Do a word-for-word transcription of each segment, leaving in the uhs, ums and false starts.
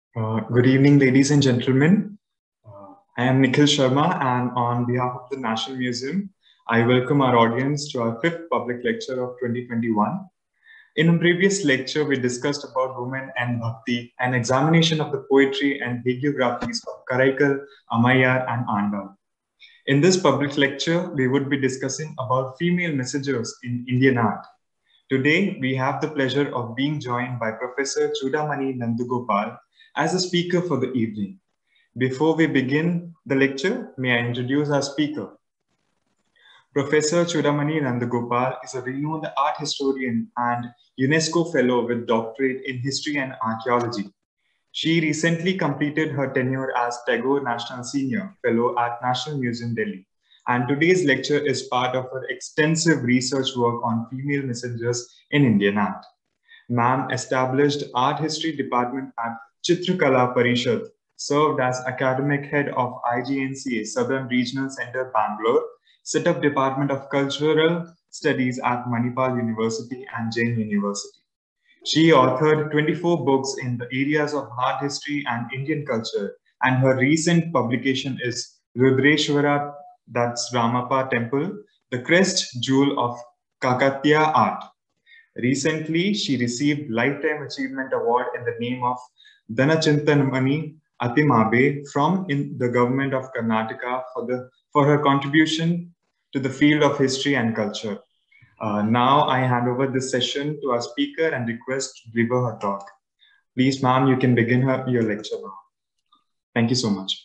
Uh, good evening, ladies and gentlemen. Uh, I am Nikhil Sharma, and on behalf of the National Museum, I welcome our audience to our fifth public lecture of twenty twenty-one. In a previous lecture, we discussed about women and bhakti, an examination of the poetry and hagiographies of Karaikal, Ammayar, and Andal. In this public lecture, we would be discussing about female messengers in Indian art. Today, we have the pleasure of being joined by Professor Chudamani Nandagopal as a speaker for the evening. Before we begin the lecture, may I introduce our speaker. Professor Chudamani Nandagopal is a renowned art historian and UNESCO Fellow with doctorate in history and archaeology. She recently completed her tenure as Tagore National Senior Fellow at National Museum, Delhi. And today's lecture is part of her extensive research work on female messengers in Indian art. Ma'am established art history department at Chitrakala Parishad, served as academic head of I G N C A Southern Regional Center, Bangalore, set up Department of Cultural Studies at Manipal University and Jain University. She authored twenty-four books in the areas of art history and Indian culture, and her recent publication is Rudreshwara, that's Ramappa Temple, the crest jewel of Kakatiya art. Recently, she received Lifetime Achievement Award in the name of Dhanachintamani Atimabe from in the government of Karnataka for, the, for her contribution to the field of history and culture. Uh, now I hand over this session to our speaker and request to deliver her talk. Please, ma'am, you can begin her, your lecture now. Thank you so much.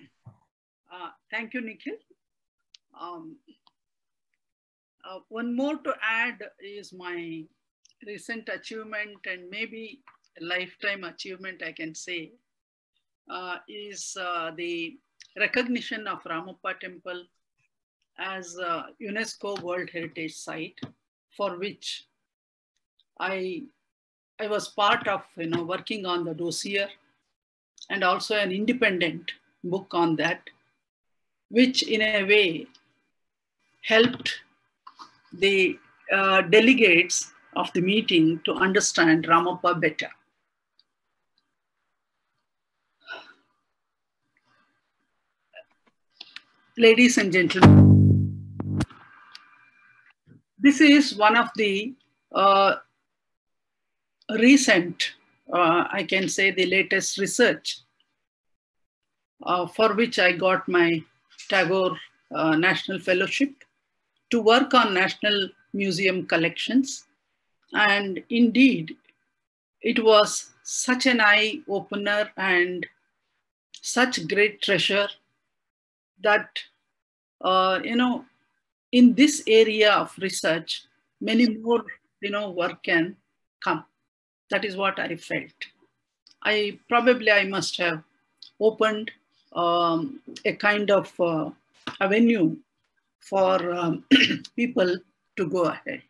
Uh, thank you, Nikhil. Um, uh, one more to add is my recent achievement and maybe a lifetime achievement, I can say, uh, is uh, the recognition of Ramappa Temple as a UNESCO World Heritage Site, for which I, I was part of, you know, working on the dossier and also an independent book on that, which in a way helped the uh, delegates of the meeting to understand Ramappa better. Ladies and gentlemen, this is one of the uh, recent, uh, I can say the latest research uh, for which I got my Tagore uh, National Fellowship to work on National Museum collections. And indeed, it was such an eye-opener and such great treasure that, uh, you know, in this area of research, many more, you know, work can come. That is what I felt. I probably, I must have opened um, a kind of uh, avenue for um, people to go ahead.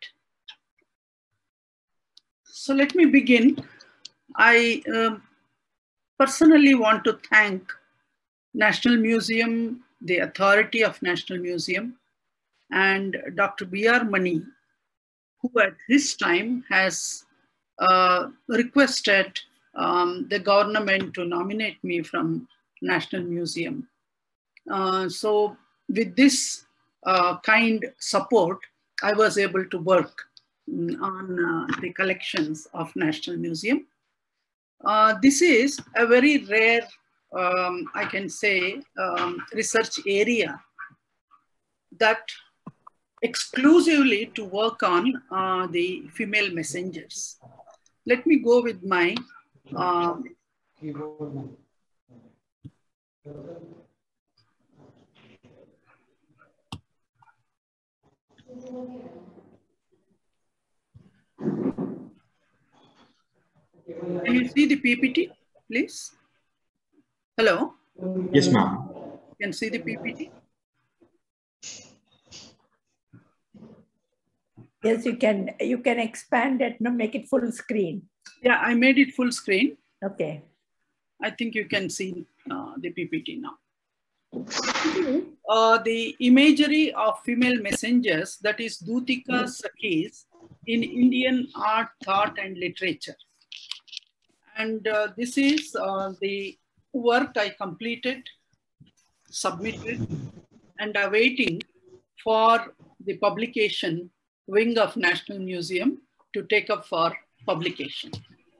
So let me begin. I uh, personally want to thank National Museum, the authority of National Museum, and Doctor B R Mani, who at this time has uh, requested um, the government to nominate me from National Museum. Uh, so with this uh, kind support, I was able to work on uh, the collections of National Museum. Uh, this is a very rare, um, I can say, um, research area that exclusively to work on uh, the female messengers. Let me go with my um, Can you see the P P T, please? Hello? Yes, ma'am. You can see the P P T? Yes, you can. You can expand it, no, make it full screen. Yeah, I made it full screen. Okay. I think you can see uh, the P P T now. Uh, the imagery of female messengers, that is Dutika Sakhis, in Indian art, thought, and literature. And uh, this is uh, the work I completed, submitted, and awaiting for the publication wing of National Museum to take up for publication.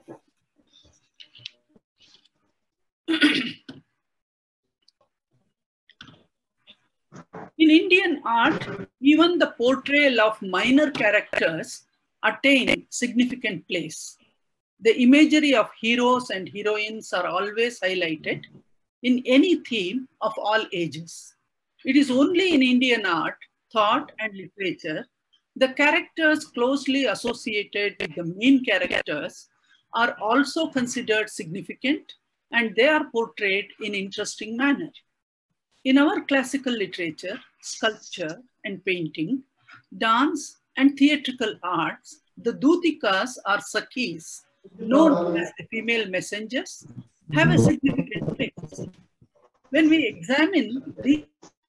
In Indian art, even the portrayal of minor characters attain significant place. The imagery of heroes and heroines are always highlighted in any theme of all ages. It is only in Indian art, thought, and literature the characters closely associated with the main characters are also considered significant, and they are portrayed in interesting manner. In our classical literature, sculpture and painting, dance and theatrical arts, the Dutikas or Sakhis, known as the female messengers, have a significant place. When we examine these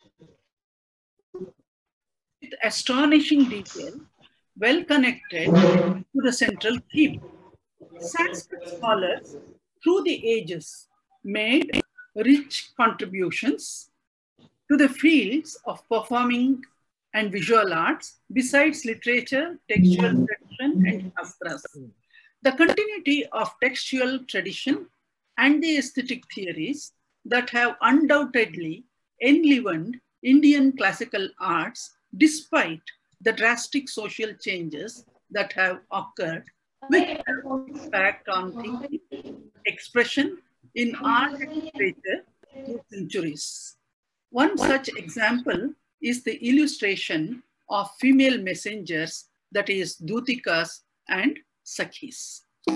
with astonishing detail, well connected to the central theme, Sanskrit scholars through the ages made rich contributions to the fields of performing and visual arts besides literature, textual tradition, and shastras. The continuity of textual tradition and the aesthetic theories that have undoubtedly enlivened Indian classical arts despite the drastic social changes that have occurred, which have impact on thinking, expression in art and literature through centuries. One such example is the illustration of female messengers, that is Dutikas and Sakhis.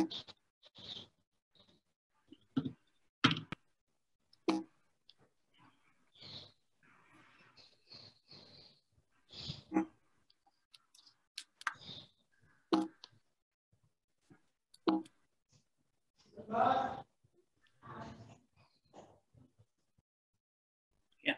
Yeah.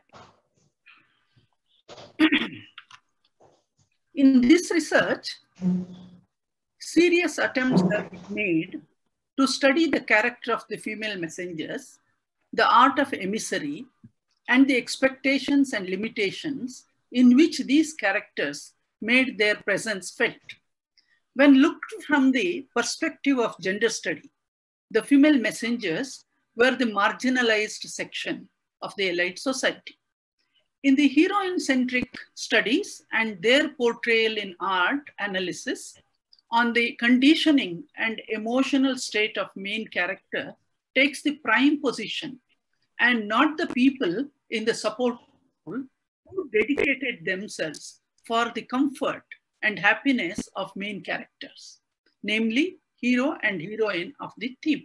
In this research, serious attempts have been made to study the character of the female messengers, the art of emissary, and the expectations and limitations in which these characters made their presence felt. When looked from the perspective of gender study, the female messengers were the marginalized section of the elite society. In the heroine-centric studies and their portrayal in art analysis on the conditioning and emotional state of main character takes the prime position, and not the people in the support role who dedicated themselves for the comfort and happiness of main characters, namely hero and heroine of the theme.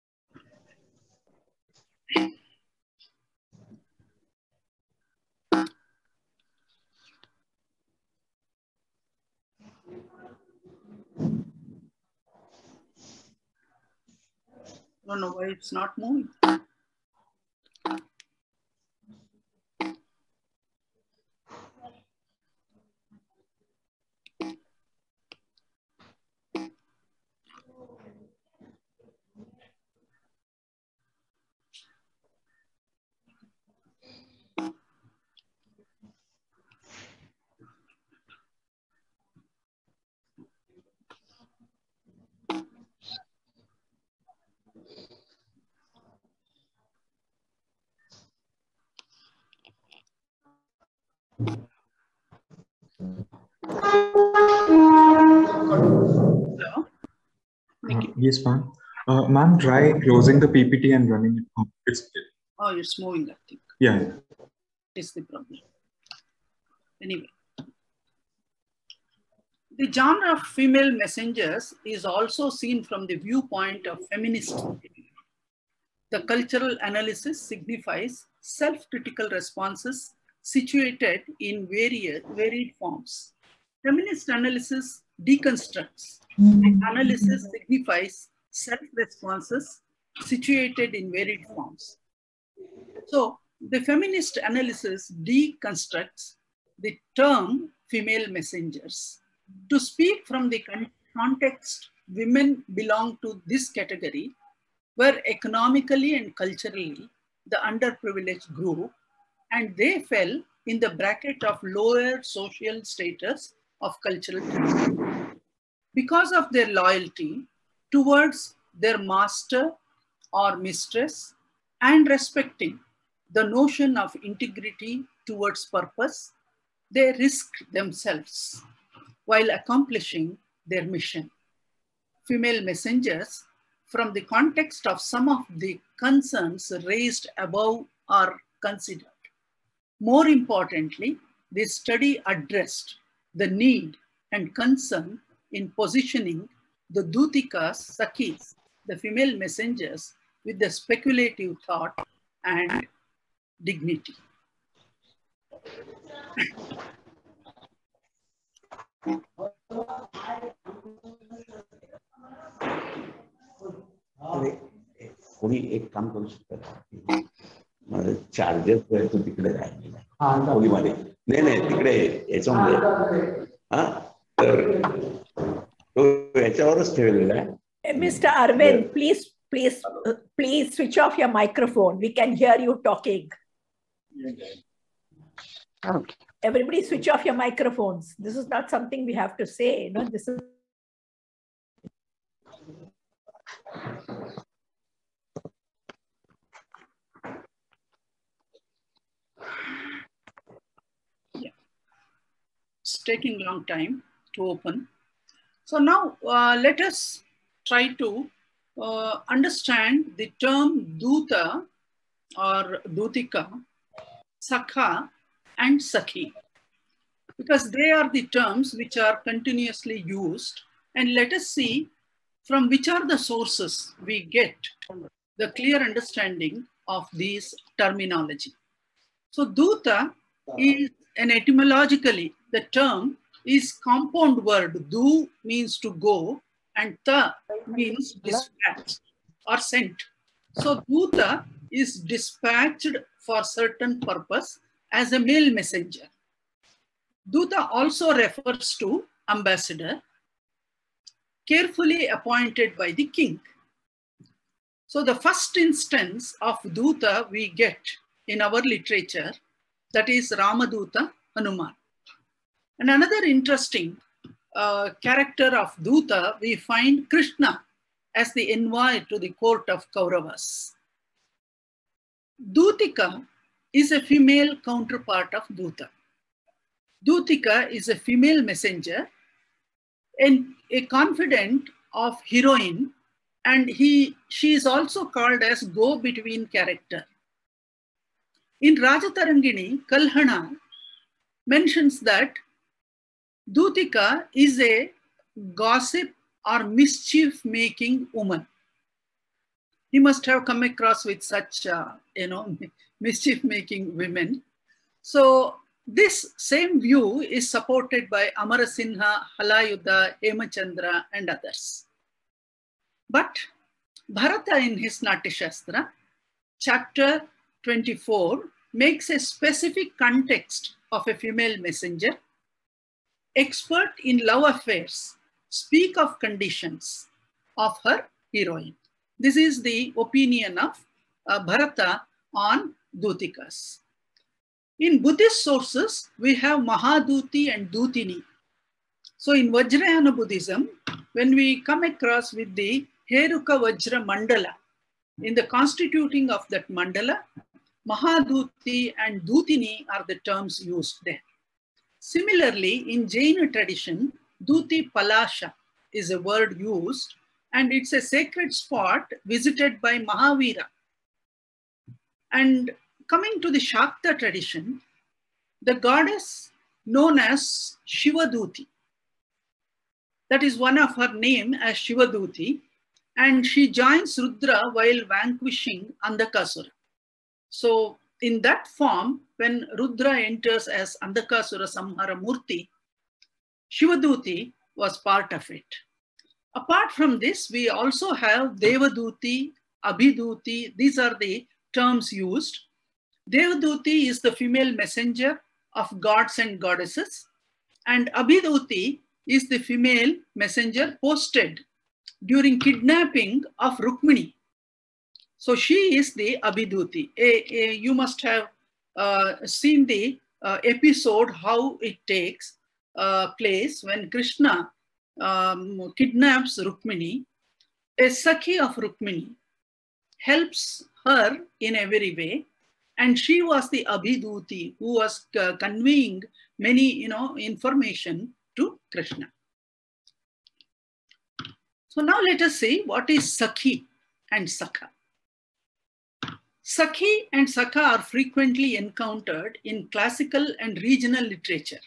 I don't know why it's not moving. Hello? Uh, yes, ma'am. Uh, ma'am, try closing the P P T and running it. Oh, it's, Oh, it's moving, I think. yeah. Is the problem. Anyway. The genre of female messengers is also seen from the viewpoint of feminist theory. The cultural analysis signifies self-critical responses situated in various, varied forms. Feminist analysis deconstructs. The analysis signifies self-responses situated in varied forms. So the feminist analysis deconstructs the term female messengers. To speak from the context women belong to this category, were economically and culturally the underprivileged group, and they fell in the bracket of lower social status of cultural tradition. Because of their loyalty towards their master or mistress and respecting the notion of integrity towards purpose, they risked themselves while accomplishing their mission. Female messengers, from the context of some of the concerns raised above, are considered. More importantly, this study addressed the need and concern in positioning the Dutikas, Sakhis, the female messengers, with the speculative thought and dignity. कोणी एक काम करू शकतं, charger तो तिकडे राहिलेला खोलीमध्ये, नाही नाही तिकडे याच्यामध्ये, हा तर तो याच्यावरच ठेवलेला आहे. Mister Arvind, please, please, uh, please switch off your microphone. We can hear you talking. Okay. Everybody switch off your microphones. This is not something we have to say. You know, this is. Yeah. It's taking a long time to open. So now uh, let us try to uh, understand the term Duta or Dutika, Sakha and Sakhi, because they are the terms which are continuously used, and let us see from which are the sources we get the clear understanding of these terminology. So Duta is an etymologically, the term is compound word. Du means to go and ta means dispatched or sent. So Duta is dispatched for certain purpose as a male messenger. Duta also refers to ambassador, carefully appointed by the king. So the first instance of Duta we get in our literature, that is Ramaduta Hanuman. And another interesting uh, character of Duta, we find Krishna as the envoy to the court of Kauravas. Dutika is a female counterpart of Duta. Dutika is a female messenger and a confidant of heroine, and he, she is also called as go-between character. In Rajatarangini, Kalhana mentions that Dutika is a gossip or mischief-making woman. He must have come across with such, uh, you know, mischief-making women. So this same view is supported by Amarasinha, Halayuddha, Hemachandra, and others. But Bharata in his Natyashastra, chapter twenty-four, makes a specific context of a female messenger. Expert in love affairs speak of conditions of her heroine. This is the opinion of uh, Bharata on Dutikas. In Buddhist sources, we have Mahaduti and Dutini. So in Vajrayana Buddhism, when we come across with the Heruka Vajra Mandala, in the constituting of that mandala, Mahaduti and Dutini are the terms used there. Similarly, in Jaina tradition, Duti Palasha is a word used, and it's a sacred spot visited by Mahavira. And coming to the Shakta tradition, the goddess known as Shivaduti, that is one of her name as Shivaduti, and she joins Rudra while vanquishing Andhakasura. So in that form, when Rudra enters as Andhakasura Samhara Murti, Shivaduti was part of it. Apart from this, we also have Devaduti, Abhiduti. These are the terms used. Devaduti is the female messenger of gods and goddesses, and Abhiduti is the female messenger posted during kidnapping of Rukmini So she is the Abhiduti. A, a, you must have uh, seen the uh, episode, how it takes uh, place when Krishna um, kidnaps Rukmini. A Sakhi of Rukmini helps her in every way, and she was the Abhiduti who was uh, conveying many, you know, information to Krishna. So now let us see what is Sakhi and Sakha. Sakhi and Sakha are frequently encountered in classical and regional literature.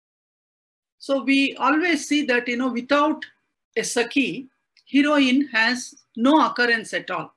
So we always see that, you know, without a Sakhi, heroine has no occurrence at all.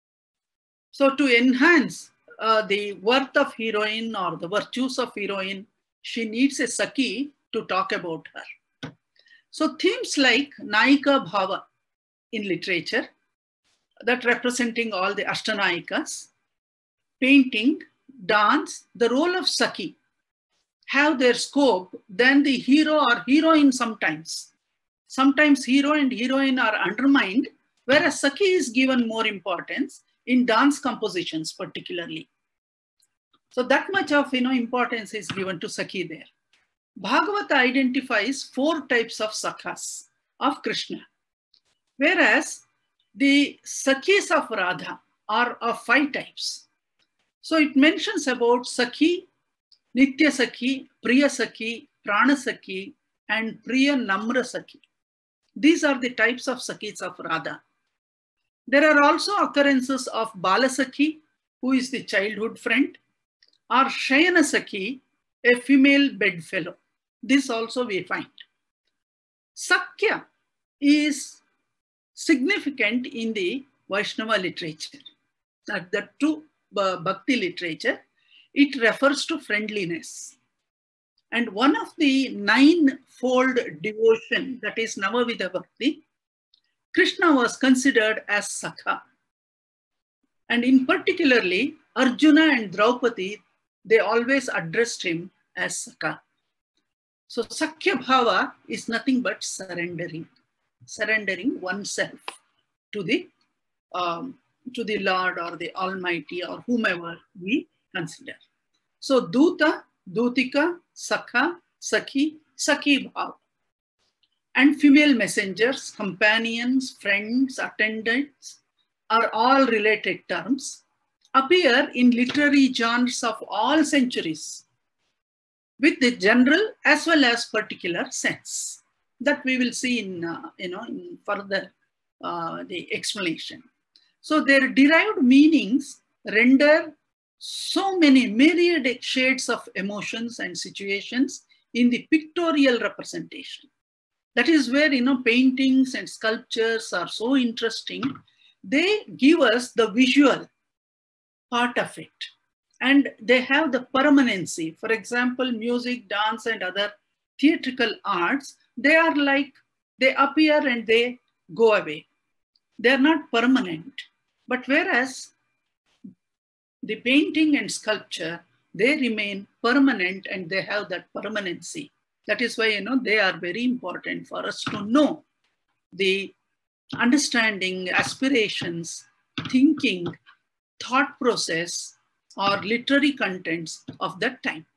So to enhance uh, the worth of heroine or the virtues of heroine, she needs a Sakhi to talk about her. So themes like Naika Bhava in literature, that representing all the Ashtanayikas, painting, dance, the role of Sakhi have their scope than the hero or heroine sometimes. Sometimes hero and heroine are undermined, whereas Sakhi is given more importance in dance compositions particularly. So that much of, you know, importance is given to Sakhi there. Bhagavata identifies four types of Sakhas of Krishna, whereas the Sakhis of Radha are of five types. So it mentions about Sakhi, Nitya Sakhi, Priya Sakhi, Prana Sakhi, and Priya Namra Sakhi. These are the types of Sakhis of Radha. There are also occurrences of Bala Sakhi, who is the childhood friend, or Shayana Sakhi, a female bedfellow. This also we find. Sakhya is significant in the Vaishnava literature. That the true uh, Bhakti literature, it refers to friendliness. And one of the nine-fold devotion, that is Navavidha Bhakti, Krishna was considered as Sakha. And in particularly, Arjuna and Draupadi, they always addressed him as Sakha. So Sakhya Bhava is nothing but surrendering, surrendering oneself to the, um, to the Lord or the Almighty or whomever we consider. So Duta, Dutika, Sakha, Sakhi, Sakhi Bhava. And female messengers, companions, friends, attendants are all related terms, appear in literary genres of all centuries with the general as well as particular sense. That we will see in, uh, you know, in further uh, the explanation. So their derived meanings render so many myriad shades of emotions and situations in the pictorial representation. That is where, you know, paintings and sculptures are so interesting. They give us the visual part of it, and they have the permanency. For example, music, dance, and other theatrical arts, they are like, they appear and they go away. They are not permanent. But whereas the painting and sculpture, they remain permanent and they have that permanency. That is why, you know, they are very important for us to know the understanding, aspirations, thinking, thought process, or literary contents of that time.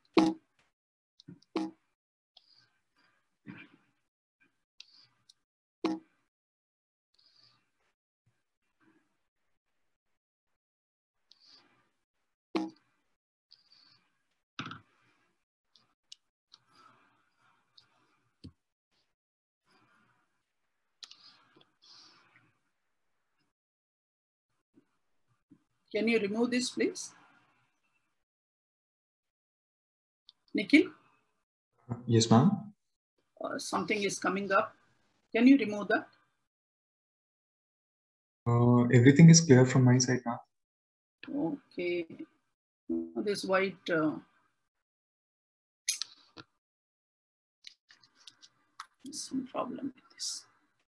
Can you remove this, please? Nikhil? Yes, ma'am. Uh, something is coming up. Can you remove that? Uh, everything is clear from my side now. Okay. This white. Uh, some problem with this.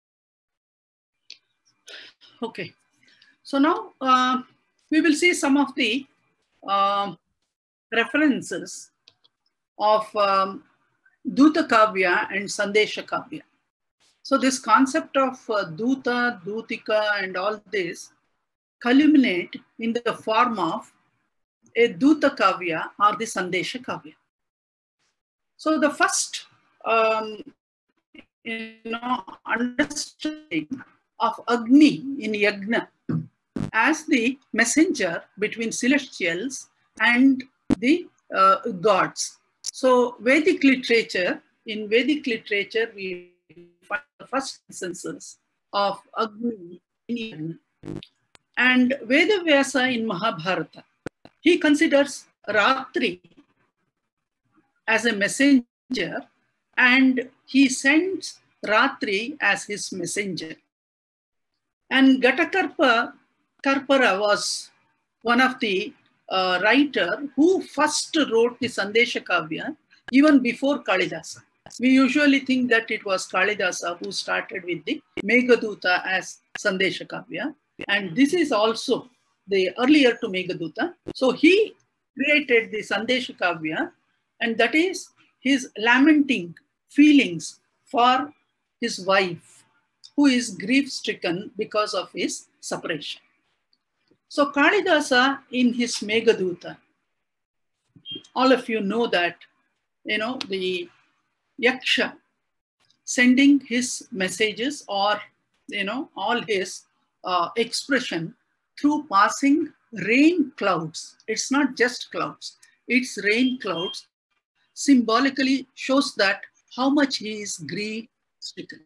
Okay. So now uh, we will see some of the uh, references of um, Duta Kavya and Sandesha Kavya. So this concept of uh, Duta, Dutika and all this, culminate in the form of a Duta Kavya or the Sandesha Kavya. So the first um, you know, understanding of Agni in Yagna as the messenger between celestials and the uh, gods. So Vedic literature, in Vedic literature, we find the first instances of Agni in Yagna. And Vedavyasa in Mahabharata, he considers Ratri as a messenger and he sends Ratri as his messenger. And Gatakarpa Karpara was one of the uh, writer who first wrote the Sandesha Kavya even before Kalidasa. We usually think that it was Kalidasa who started with the Meghaduta as Sandesha Kavya. And this is also the earlier to Meghaduta. So he created the Sandesha Kavya, and that is his lamenting feelings for his wife, who is grief-stricken because of his separation. So Kalidasa in his Meghaduta, all of you know that, you know, the Yaksha sending his messages or, you know, all his uh, expression through passing rain clouds. It's not just clouds, it's rain clouds, symbolically shows that how much he is grief-stricken.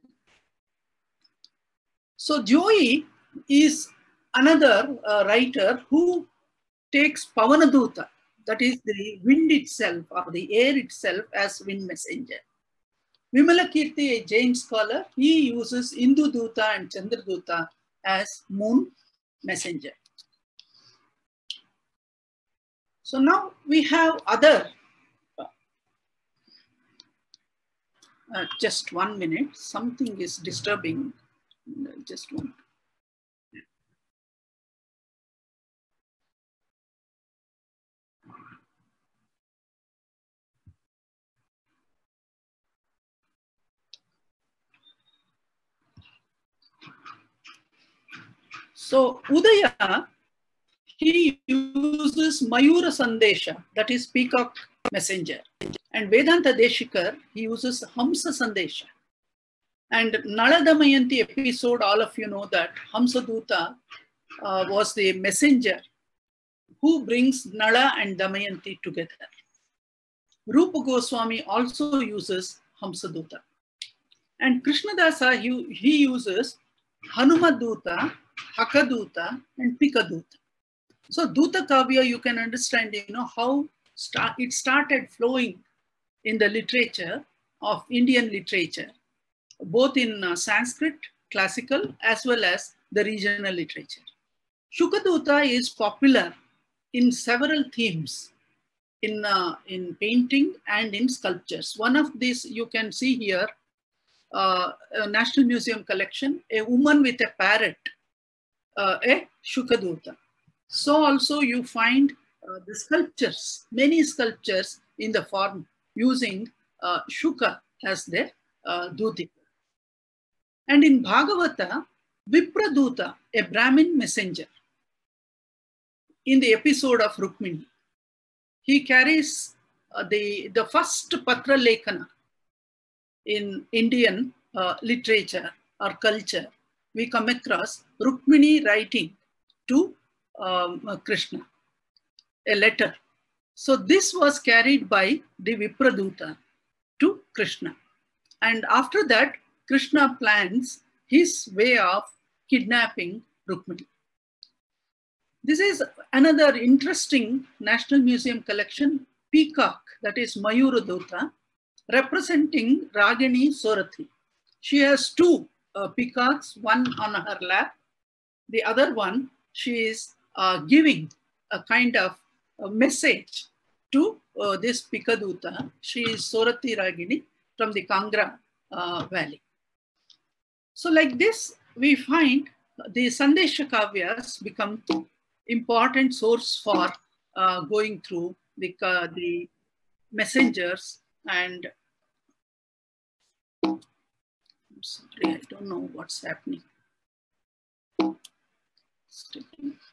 So Joyi is another uh, writer who takes Pavanaduta, that is the wind itself or the air itself, as wind messenger. Vimalakirti, a Jain scholar, he uses Induduta and Chandraduta as moon messenger. So now we have other, uh, just one minute, something is disturbing, just one. So Udaya, he uses Mayura Sandesha, that is peacock messenger. And Vedanta Deshikar, he uses Hamsa Sandesha. And Nala Damayanti episode, all of you know that Hamsa Duta uh, was the messenger who brings Nala and Damayanti together. Rupa Goswami also uses Hamsa Duta. And Krishnadasa, he, he uses Hanumaduta, Hakaduta, and Pikaduta. So Duta Kavya, you can understand, you know, how start, it started flowing in the literature of Indian literature, both in uh, Sanskrit, classical, as well as the regional literature. Shukaduta is popular in several themes, in, uh, in painting and in sculptures. One of these you can see here, uh, a National Museum collection, a woman with a parrot, uh, a Shukaduta. So also you find uh, the sculptures, many sculptures in the form using uh, Shuka as their uh, Duti. And in Bhagavata, Vipraduta, a Brahmin messenger, in the episode of Rukmini, he carries uh, the, the first Patra Lekana in Indian uh, literature or culture. We come across Rukmini writing to um, Krishna, a letter. So this was carried by the Vipraduta to Krishna. And after that, Krishna plans his way of kidnapping Rukmini. This is another interesting National Museum collection, peacock, that is Mayuraduta, representing Ragini Sorathi. She has two uh, peacocks, one on her lap. The other one, she is uh, giving a kind of a message to uh, this Pikaduta. She is Sorathi Ragini from the Kangra uh, Valley. So like this, we find the Sandesha Kavyas become important source for uh, going through the, uh, the messengers. And I'm sorry, I don't know what's happening.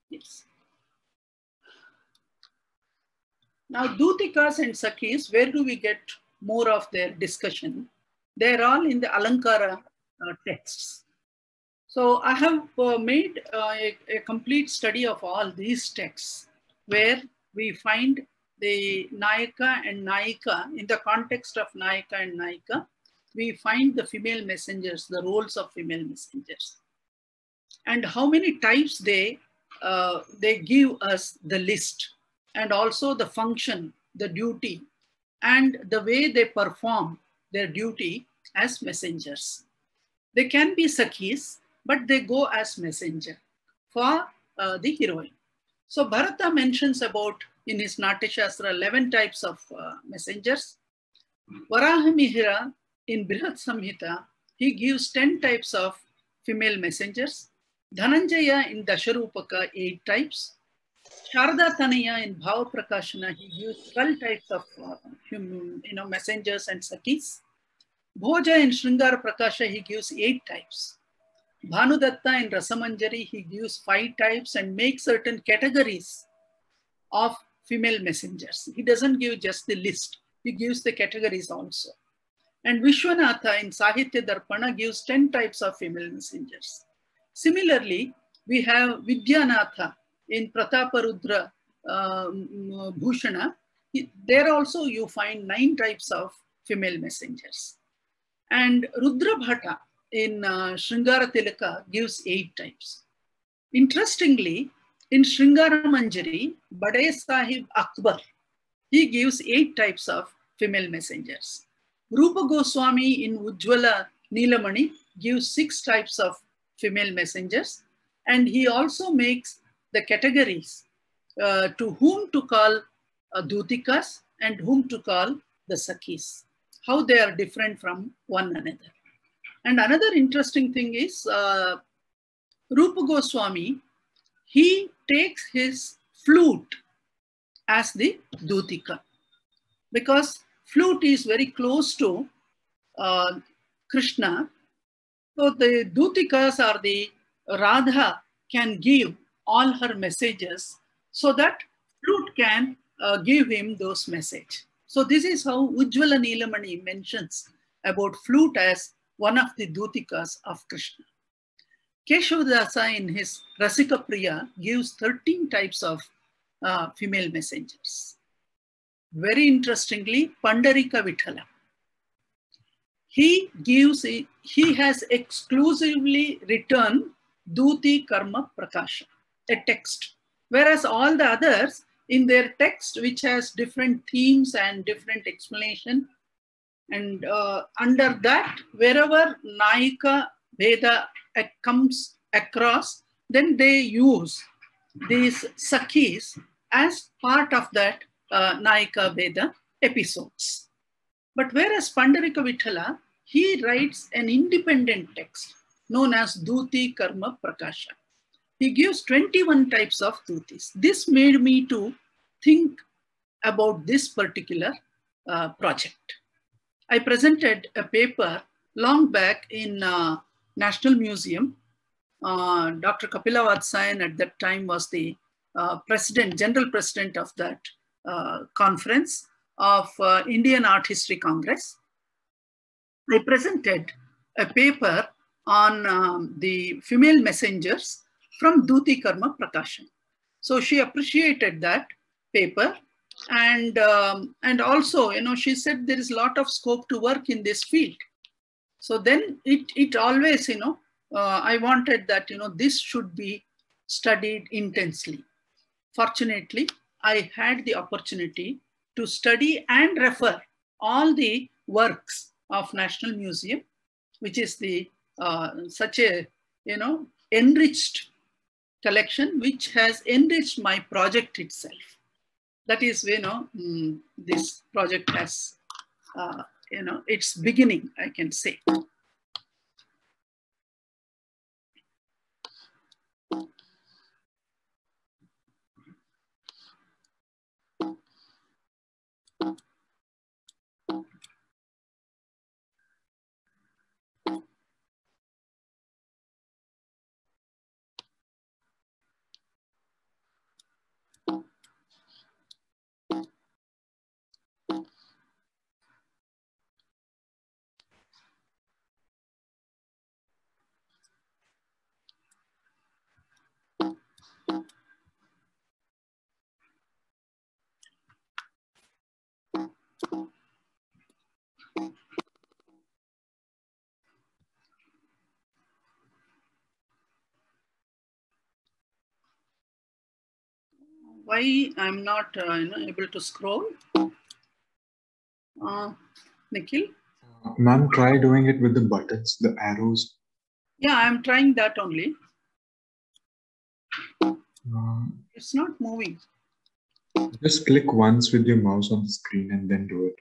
Yes. Now, Dutikas and Sakhis, where do we get more of their discussion? They're all in the Alankara uh, texts. So I have uh, made uh, a, a complete study of all these texts where we find the Nayaka and Nayika, in the context of Nayaka and Nayika, we find the female messengers, the roles of female messengers. And how many types they, uh, they give us the list, and also the function, the duty, and the way they perform their duty as messengers. They can be Sakhis, but they go as messenger for uh, the heroine. So Bharata mentions about, in his Natyashastra, eleven types of uh, messengers. Varahamihira in Brihat Samhita, he gives ten types of female messengers. Dhananjaya in Dasharupaka, eight types. Sharda Tanaya in Bhava Prakashana, he gives twelve types of uh, you know, messengers and Sakhis. Bhoja in Sringara Prakasha, he gives eight types. Bhanudatta in Rasamanjari, he gives five types and makes certain categories of female messengers. He doesn't give just the list, he gives the categories also. And Vishwanatha in Sahitya Darpana gives ten types of female messengers. Similarly, we have Vidyanatha in Prataparudra uh, Bhushana. There also you find nine types of female messengers. And Rudra Bhatta in uh, Sringara Tilaka gives eight types. Interestingly, in Sringara Manjari, Bade Sahib Akbar, he gives eight types of female messengers. Rupa Goswami in Ujjvala Neelamani gives six types of female messengers. And he also makes the categories uh, to whom to call uh, Dutikas and whom to call the Sakhis, how they are different from one another. And another interesting thing is uh, Rupa Goswami, he takes his flute as the Dutika, because flute is very close to uh, Krishna. So the Dutikas are the Radha can give all her messages so that flute can uh, give him those messages. So this is how Ujjvala Neelamani mentions about flute as one of the Dutikas of Krishna. Keshavadasa in his Rasika Priya gives thirteen types of uh, female messengers. Very interestingly, Pandarika Vithala, he gives, a, he has exclusively written Duti Karma Prakasha, a text, whereas all the others in their text, which has different themes and different explanation, and uh, under that, wherever Nayika Veda comes across, then they use these Sakhis as part of that uh, Nayika Veda episodes. But whereas Pandarika Vithala, he writes an independent text known as Duti Karma Prakasha. He gives twenty-one types of Dutis. This made me to think about this particular uh, project. I presented a paper long back in uh, National Museum. Uh, Doctor Kapila Vatsyayan at that time was the uh, president, general president of that uh, conference of uh, Indian Art History Congress. I presented a paper on um, the female messengers from Duti Karma Prakashan. So she appreciated that paper. And, um, and also, you know, she said there is a lot of scope to work in this field. So then it, it always, you know, uh, I wanted that, you know, this should be studied intensely. Fortunately, I had the opportunity to study and refer all the works of National Museum, which is the uh, such a, you know, enriched collection, which has enriched my project itself. That is, you know, mm, this project has, uh, you know, its beginning, I can say. Why I'm not uh, you know, able to scroll? Uh, Nikhil? Uh, Ma'am, try doing it with the buttons, the arrows. Yeah, I'm trying that only. Um, It's not moving. just click once with your mouse on the screen and then do it.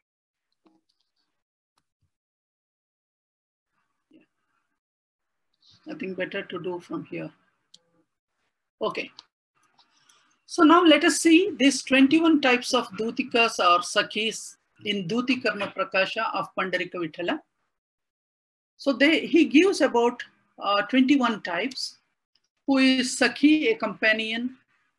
I think better to do from here. Okay. So now let us see these twenty-one types of Dutikas or Sakhis in Duti Karma Prakasha of Pandarika Vithala. So they, he gives about uh, twenty-one types. Who is Sakhi, a companion,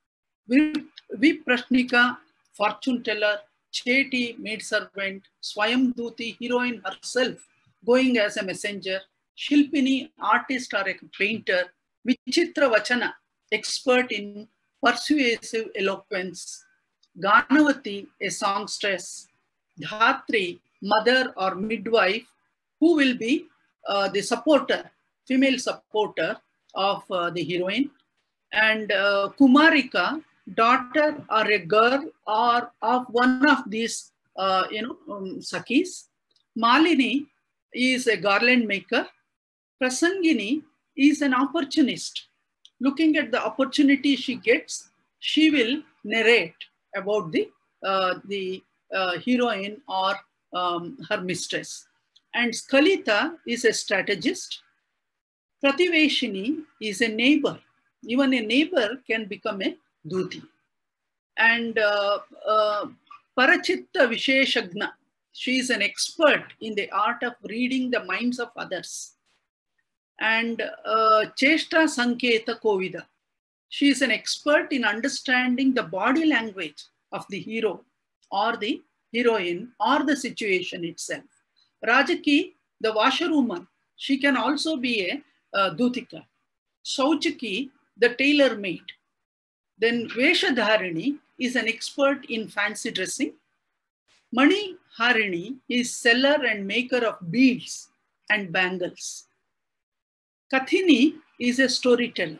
Viprashnika, fortune teller, Cheti, maidservant, Swayam Duti, heroine herself, going as a messenger, Shilpini, artist or a painter, Vichitra Vachana, expert in persuasive eloquence, Ganavati, a songstress, Dhatri, mother or midwife, who will be uh, the supporter, female supporter of uh, the heroine, and uh, Kumarika, daughter or a girl or of one of these uh, you know um, Sakhis. Malini is a garland maker. Prasangini is an opportunist. Looking at the opportunity she gets, she will narrate about the uh, the uh, heroine or um, her mistress. And Skalita is a strategist. Prativeshini is a neighbor. Even a neighbor can become a Duti. And uh, uh, Parachitta Visheshagna, she is an expert in the art of reading the minds of others. And uh, Cheshta Sanketa Kovida, she is an expert in understanding the body language of the hero or the heroine or the situation itself. Rajaki, the washerwoman, she can also be a uh, Dutika. Sauchaki, the tailor maid. Then Veshadharini is an expert in fancy dressing. Mani Harini is seller and maker of beads and bangles. Kathini is a storyteller.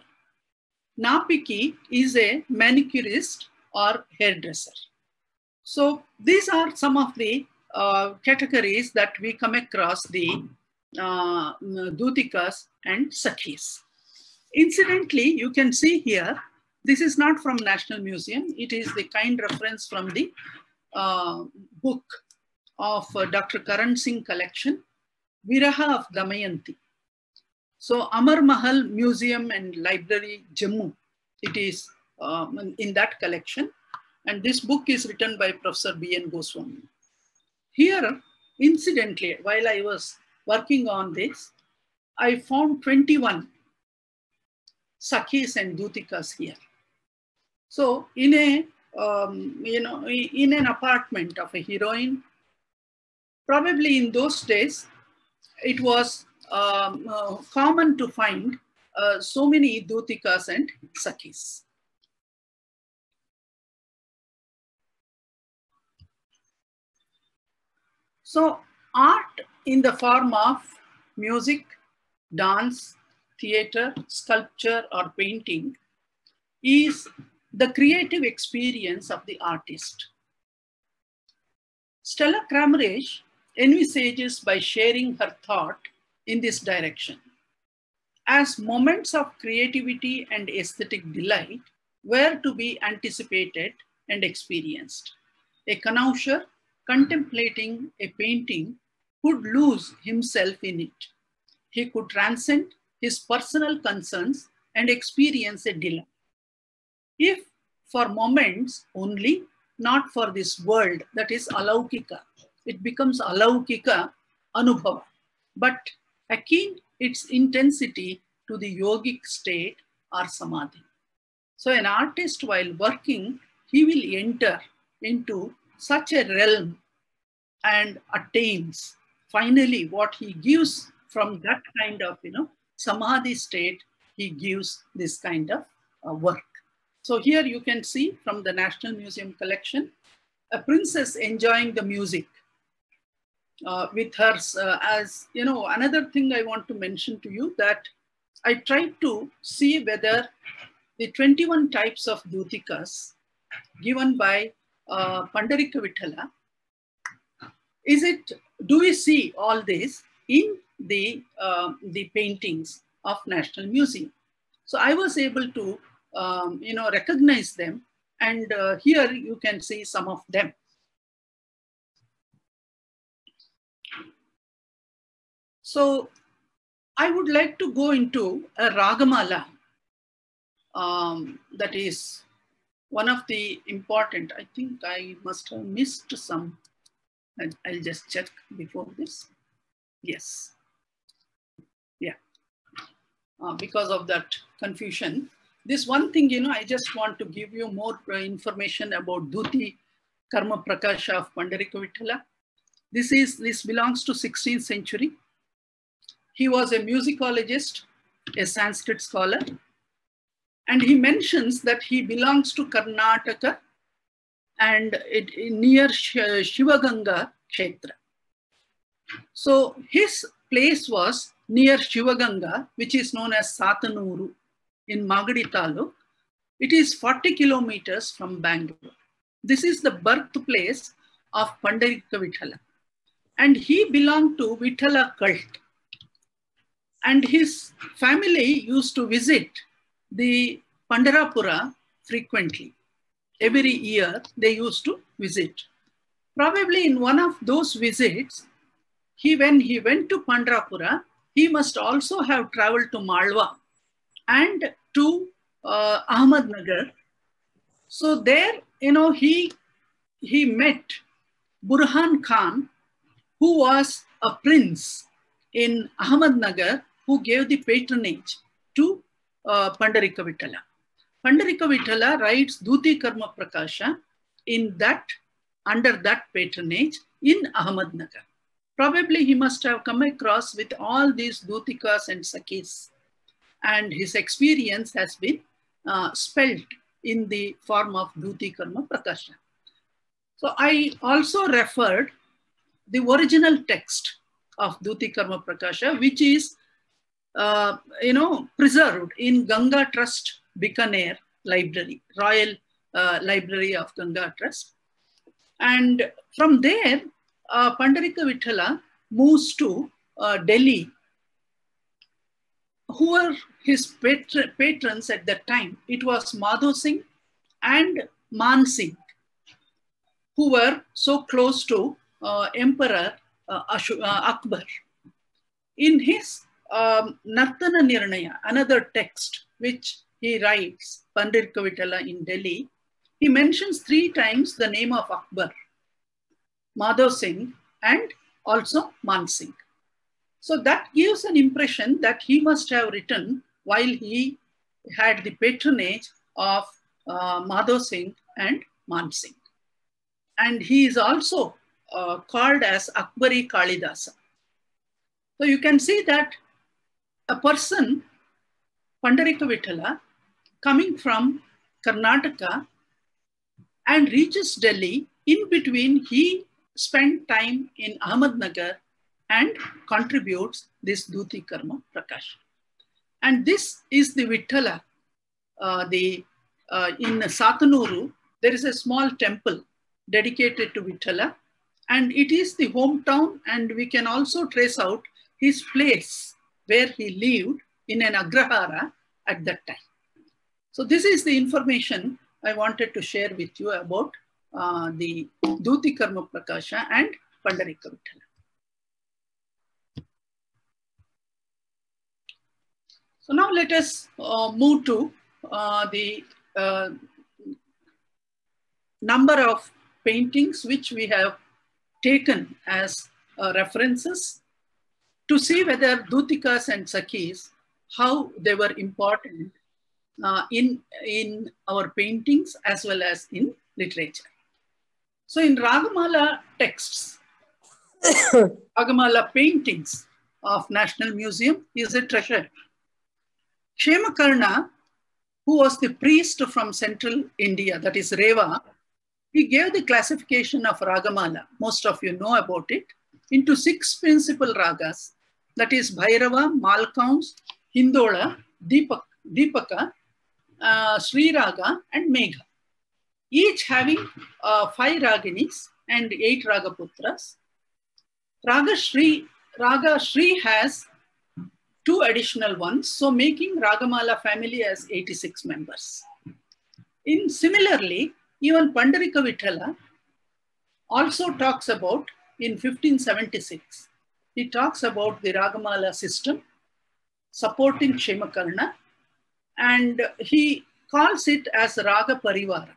Napiki is a manicurist or hairdresser. So these are some of the uh, categories that we come across the uh, Dutikas and Sakhis. Incidentally, you can see here, this is not from National Museum. It is the kind reference from the uh, book of uh, Doctor Karan Singh collection, Viraha of Damayanti. So Amar Mahal Museum and Library, Jammu, it is uh, in that collection. And this book is written by Professor B N Goswami. Here, incidentally, while I was working on this, I found twenty-one Sakhis and Dutikas here. So in a, um, you know, in an apartment of a heroine, probably in those days, it was um, uh, common to find uh, so many Dutikas and Sakhis. So art in the form of music, dance, theater, sculpture, or painting is the creative experience of the artist. Stella Kramaric envisages by sharing her thought in this direction. As moments of creativity and aesthetic delight were to be anticipated and experienced, a connoisseur contemplating a painting could lose himself in it. He could transcend his personal concerns and experience a delight. If for moments only, not for this world, that is alaukika, it becomes alaukika anubhava, but akin its intensity to the yogic state or samadhi. So an artist, while working, he will enter into such a realm and attains finally what he gives from that kind of, you know, samadhi state, he gives this kind of uh, work. So here you can see from the National Museum collection, a princess enjoying the music uh, with her, uh, as you know, another thing I want to mention to you that I tried to see whether the twenty-one types of Dutikas given by uh, Pandarika Vithala, is it, do we see all this in the, uh, the paintings of National Museum? So I was able to, um, you know, recognize them, and uh, here you can see some of them. So I would like to go into a Ragamala, um, that is one of the important, I think I must have missed some. I'll just check before this. Yes. Yeah. Uh, because of that confusion. This one thing, you know, I just want to give you more uh, information about Dhuti Karma Prakasha of Pandarika Vithala. This is, this belongs to sixteenth century. He was a musicologist, a Sanskrit scholar, and he mentions that he belongs to Karnataka and it, near Shivaganga Kshetra. So his place was near Shivaganga, which is known as Satanuru in Magadi Taluk. It is forty kilometers from Bangalore. This is the birthplace of Pandarika Vithala. And he belonged to Vithala cult. And his family used to visit the Pandarapura frequently. Every year they used to visit. Probably in one of those visits, he, when he went to Pandarapura, he must also have traveled to Malwa and to uh, Ahmednagar. So there, you know, he, he met Burhan Khan, who was a prince in Ahmednagar, who gave the patronage to uh, Pandarika Vithala. Pandarika Vithala writes Dhuti Karma Prakasha in that, under that patronage in Ahmednagar. Probably he must have come across with all these Dhutikas and Sakis, and his experience has been uh, spelled in the form of Dhuti Karma Prakasha. So I also referred the original text of Dhuti Karma Prakasha, which is uh, you know, preserved in Ganga Trust Bikaner Library, Royal uh, Library of Ganga Trust. And from there, uh, Pandarika Vithala moves to uh, Delhi. Who were his patr patrons at that time? It was Madho Singh and Man Singh, who were so close to uh, Emperor uh, Ashu, uh, Akbar. In his um, Nartana Nirnaya, another text which he writes, Pandarika Vithala in Delhi, he mentions three times the name of Akbar, Madho Singh, and also Man Singh. So that gives an impression that he must have written while he had the patronage of uh, Madho Singh and Man Singh. And he is also uh, called as Akbari Kalidasa. So you can see that a person, Pandarika Vithala, coming from Karnataka and reaches Delhi, in between he spent time in Ahmednagar and contributes this Dhuti Karma Prakasha. And this is the Vithala. Uh, the, uh, in Satanuru, there is a small temple dedicated to Vithala, and it is the hometown, and we can also trace out his place where he lived in an Agrahara at that time. So this is the information I wanted to share with you about uh, the Dhuti Karma Prakasha and Pandarika Vithala. So now let us uh, move to uh, the uh, number of paintings which we have taken as uh, references to see whether Dhutikas and Sakis, how they were important uh, in, in our paintings as well as in literature. So in Ragamala texts, Ragamala paintings of National Museum is a treasure. Kshemakarna, who was the priest from central India, that is Reva, he gave the classification of Ragamala, most of you know about it, into six principal ragas, that is Bhairava, Malkaunsa, Hindola, Deepak, Deepaka, uh, Sri Raga, and Megha. each having uh, five Raginis and eight Ragaputras. Raga Shri, Raga Shri has two additional ones, so making Ragamala family as eighty-six members. In similarly, even Pandarika Vithala also talks about, in fifteen seventy-six, he talks about the Ragamala system supporting Ksemakarna, and he calls it as Raga Parivara.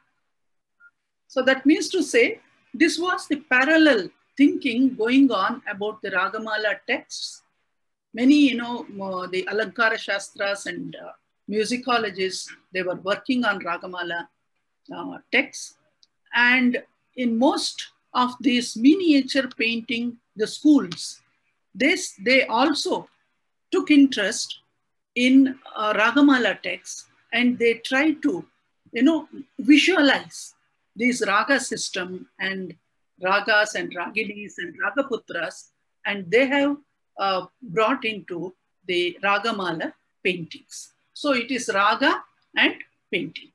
So that means to say, this was the parallel thinking going on about the Ragamala texts. Many, you know, uh, the Alankara Shastras and uh, musicologists, they were working on Ragamala uh, texts. And in most of these miniature painting, the schools, this, they also took interest in uh, Ragamala texts, and they tried to, you know, visualize this Raga system and Ragas and Raginis and Ragaputras, and they have uh, brought into the Ragamala paintings. So it is Raga and painting.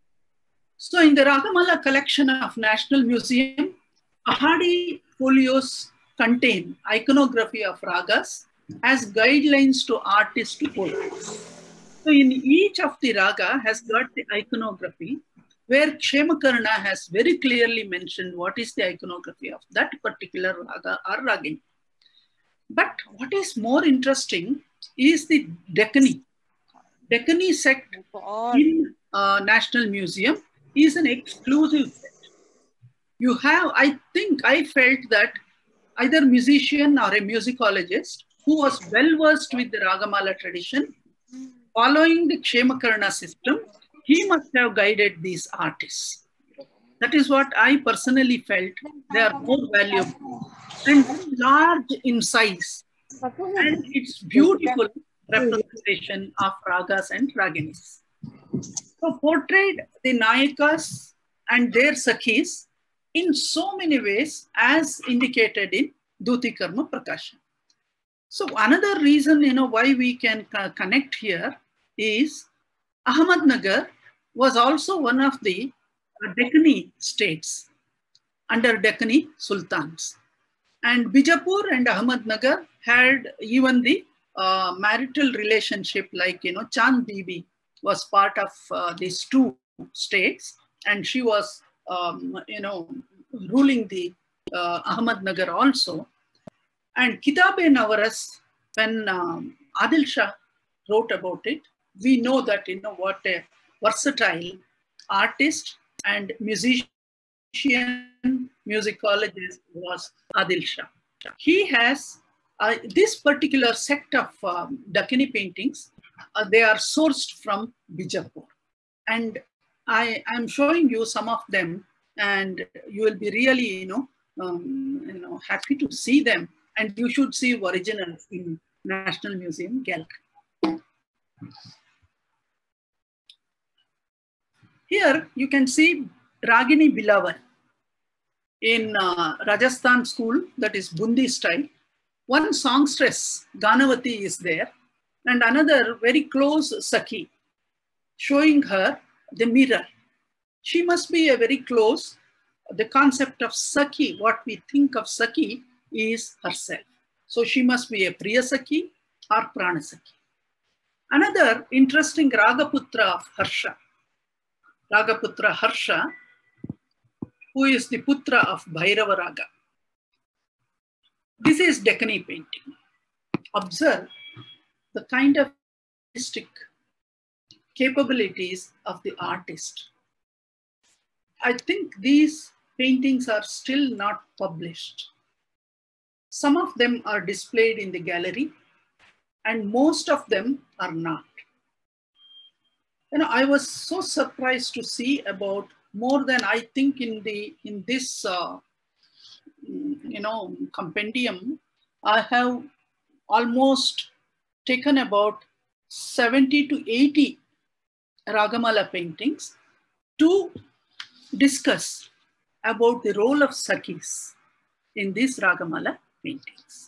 So in the Ragamala collection of National Museum, Ahadi folios contain iconography of Ragas as guidelines to artists to follow. So in each of the Raga has got the iconography, where Ksemakarna has very clearly mentioned what is the iconography of that particular Raga or Ragini. But what is more interesting is the Deccani. Deccani sect in uh, National Museum is an exclusive set. You have, I think, I felt that either musician or a musicologist who was well versed with the Ragamala tradition, following the Ksemakarna system, he must have guided these artists. That is what I personally felt. They are more valuable and large in size. And it's beautiful representation of Ragas and Raginis. So portrayed the Nayakas and their Sakhis in so many ways as indicated in Dhuti Karma Prakasha. So another reason, you know, why we can connect here is Ahmednagar was also one of the Deccani states under Deccani Sultans. And Bijapur and Ahmednagar had even the uh, marital relationship, like, you know, Chand Bibi was part of uh, these two states, and she was, um, you know, ruling the uh, Ahmednagar also. And Kitab-e-Navaras, when um, Adil Shah wrote about it, we know that, you know, what a versatile artist and musician, musicologist was Adil Shah. He has uh, this particular sect of um, Deccani paintings, uh, they are sourced from Bijapur. And I am showing you some of them, and you will be really, you know, um, you know, happy to see them. And you should see originals in National Museum Gallery. Here you can see Ragini Bilaval in uh, Rajasthan school, that is Bundi style. One songstress, Ganavati, is there, and another very close Sakhi, showing her the mirror. She must be a very close, the concept of Sakhi, what we think of Sakhi is herself. So she must be a Priya Sakhi or Prana Sakhi. Another interesting Ragaputra of Harsha, Ragaputra Harsha, who is the Putra of Bhairava Raga. This is Deccani painting. Observe the kind of artistic capabilities of the artist. I think these paintings are still not published. Some of them are displayed in the gallery, and most of them are not. You know, I was so surprised to see about more than, I think, in the in this uh, you know, compendium, I have almost taken about seventy to eighty Ragamala paintings to discuss about the role of Sakhis in these Ragamala paintings.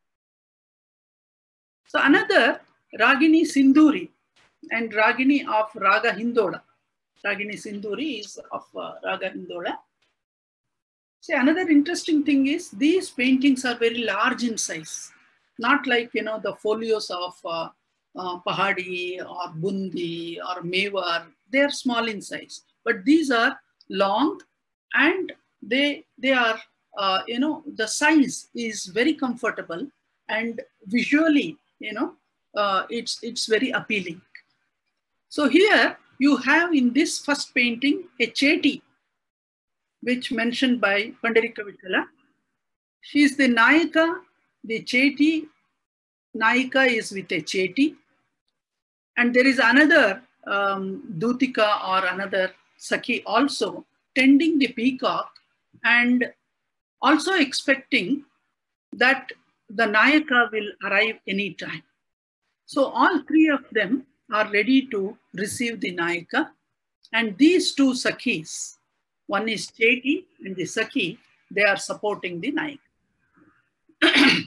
So another Ragini Sindhuri and Ragini of Raga Hindoda. Ragini Sindhuri is of uh, Raga Hindola. See, another interesting thing is these paintings are very large in size, not like, you know, the folios of uh, uh, Pahadi or Bundi or Mewar. They are small in size, but these are long, and they they are uh, you know, the size is very comfortable, and visually, you know, uh, it's it's very appealing. So here you have in this first painting a Cheti, which mentioned by Pandarika Vithala. She is the Nayika, the Cheti. Nayika is with a Cheti. And there is another um, Dutika or another Sakhi also tending the peacock and also expecting that the Nayaka will arrive anytime. So all three of them are ready to receive the Nayaka. And these two Sakhis, one is Cheti and the Sakhi, they are supporting the Nayaka.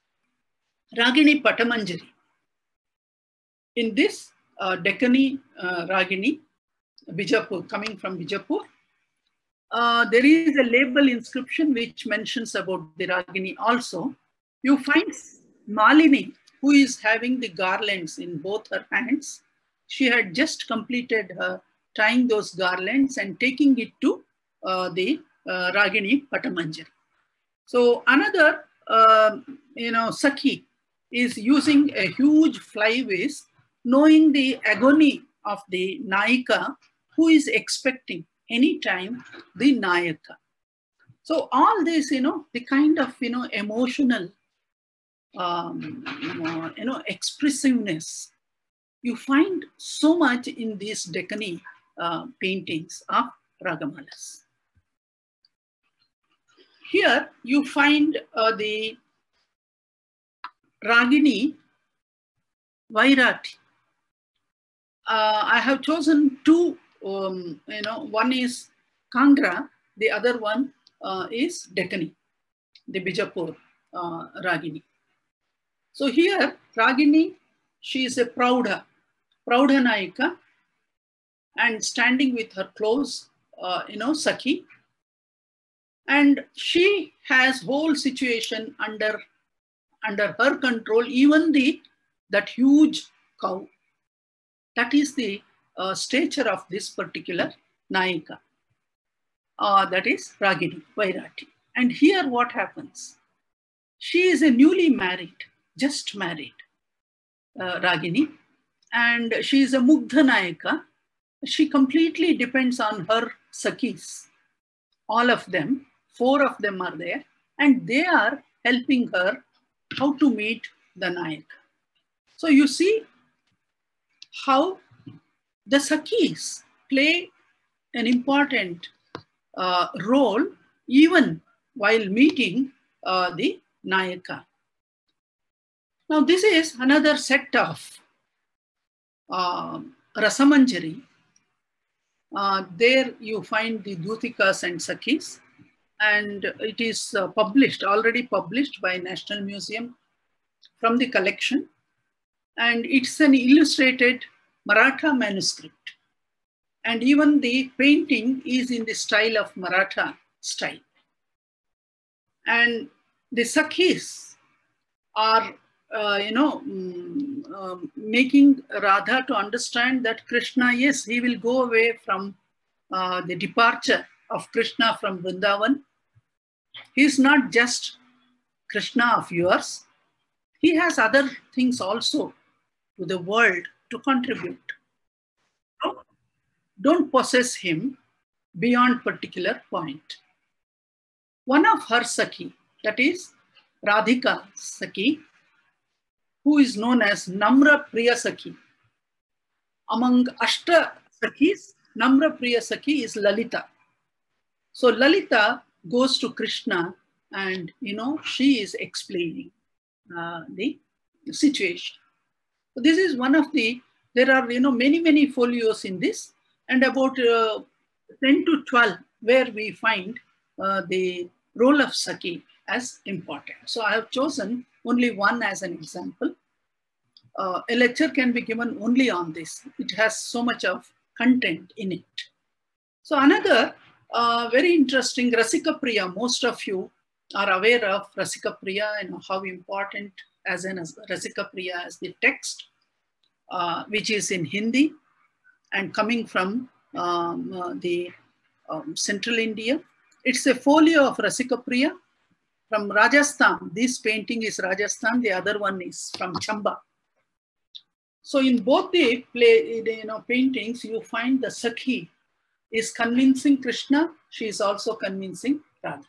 Ragini Patamanjari. In this uh, Deccani uh, Ragini, Bijapur, coming from Bijapur, uh, there is a label inscription which mentions about the Ragini also. You find Malini, who is having the garlands in both her hands. She had just completed her tying those garlands and taking it to uh, the uh, Ragini Patamanjari. So another, uh, you know, Sakhi is using a huge fly vase, knowing the agony of the Nayika, who is expecting anytime the Nayaka. So all this, you know, the kind of, you know, emotional, um, you know, expressiveness, you find so much in these Deccani uh, paintings of Ragamalas. Here you find uh, the Ragini Vairati. Uh, I have chosen two, um, you know, one is Kangra, the other one uh, is Deccani, the Bijapur uh, Ragini. So here, Ragini, she is a Praudha, Praudha Nayika, and standing with her close, uh, you know, Sakhi. And she has whole situation under, under her control, even the, that huge cow. That is the uh, stature of this particular Nayika. Uh, that is Ragini, Vairati. And here what happens? She is a newly married, just married uh, Ragini, and she is a Mugdha Nayika. She completely depends on her Sakhis. All of them, four of them are there, and they are helping her how to meet the Nayaka. So you see how the Sakhis play an important uh, role even while meeting uh, the Nayaka. Now this is another set of uh, Rasamanjari. Uh, there you find the Dutikas and Sakhis, and it is uh, published, already published by National Museum from the collection. And it's an illustrated Maratha manuscript. And even the painting is in the style of Maratha style. And the Sakhis are, uh, you know, um, um, making Radha to understand that Krishna, yes, he will go away from uh, the departure of Krishna from Vrindavan. He is not just Krishna of yours. He has other things also to the world to contribute. So don't possess him beyond particular point. One of her Sakhi, that is Radhika Sakhi, who is known as Namra Priya Sakhi. Among Ashta Sakhis, Namra Priya Sakhi is Lalita. So Lalita goes to Krishna and, you know, she is explaining uh, the situation. So this is one of the, there are, you know, many, many folios in this, and about uh, ten to twelve where we find uh, the role of Sakhi as important. So I have chosen only one as an example. Uh, a lecture can be given only on this. It has so much of content in it. So another uh, very interesting, Rasika Priya, most of you are aware of Rasika Priya and how important as in as Rasika Priya as the text, uh, which is in Hindi and coming from um, uh, the um, Central India. It's a folio of Rasika Priya from Rajasthan. This painting is Rajasthan, the other one is from Chamba. So in both the play, you know, paintings, you find the Sakhi is convincing Krishna, she is also convincing Radha.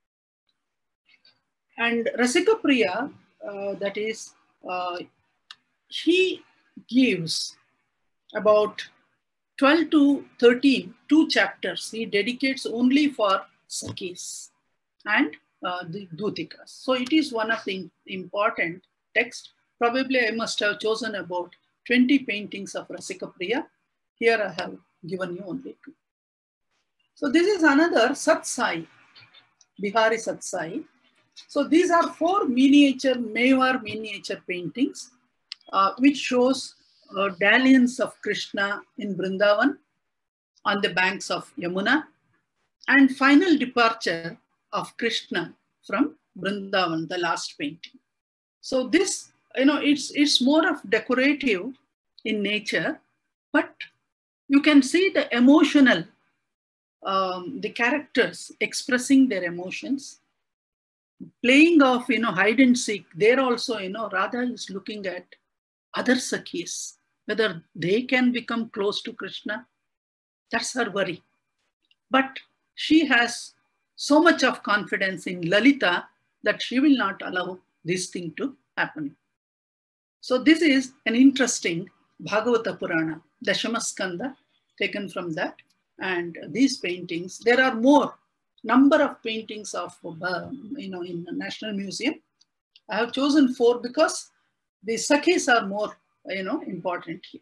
And Rasika Priya, uh, that is, uh, he gives about twelve to thirteen, two chapters he dedicates only for Sakhis and uh, the Dutikas. So it is one of the important texts. Probably I must have chosen about twenty paintings of Rasika Priya. Here I have given you only two. So this is another Satsai, Bihari Satsai. So these are four miniature, Mewar miniature paintings, uh, which shows uh, dalliance of Krishna in Vrindavan on the banks of Yamuna and final departure of Krishna from Vrindavan, the last painting. So this, you know, it's, it's more of decorative in nature, but you can see the emotional, um, the characters expressing their emotions, playing of, you know, hide and seek. There also, you know, Radha is looking at other Sakhis, whether they can become close to Krishna. That's her worry. But she has so much of confidence in Lalita that she will not allow this thing to happen. So this is an interesting Bhagavata Purana, Dashamaskanda, taken from that. And these paintings, there are more, number of paintings of, uh, you know, in the National Museum. I have chosen four because the Sakhis are more, you know, important here.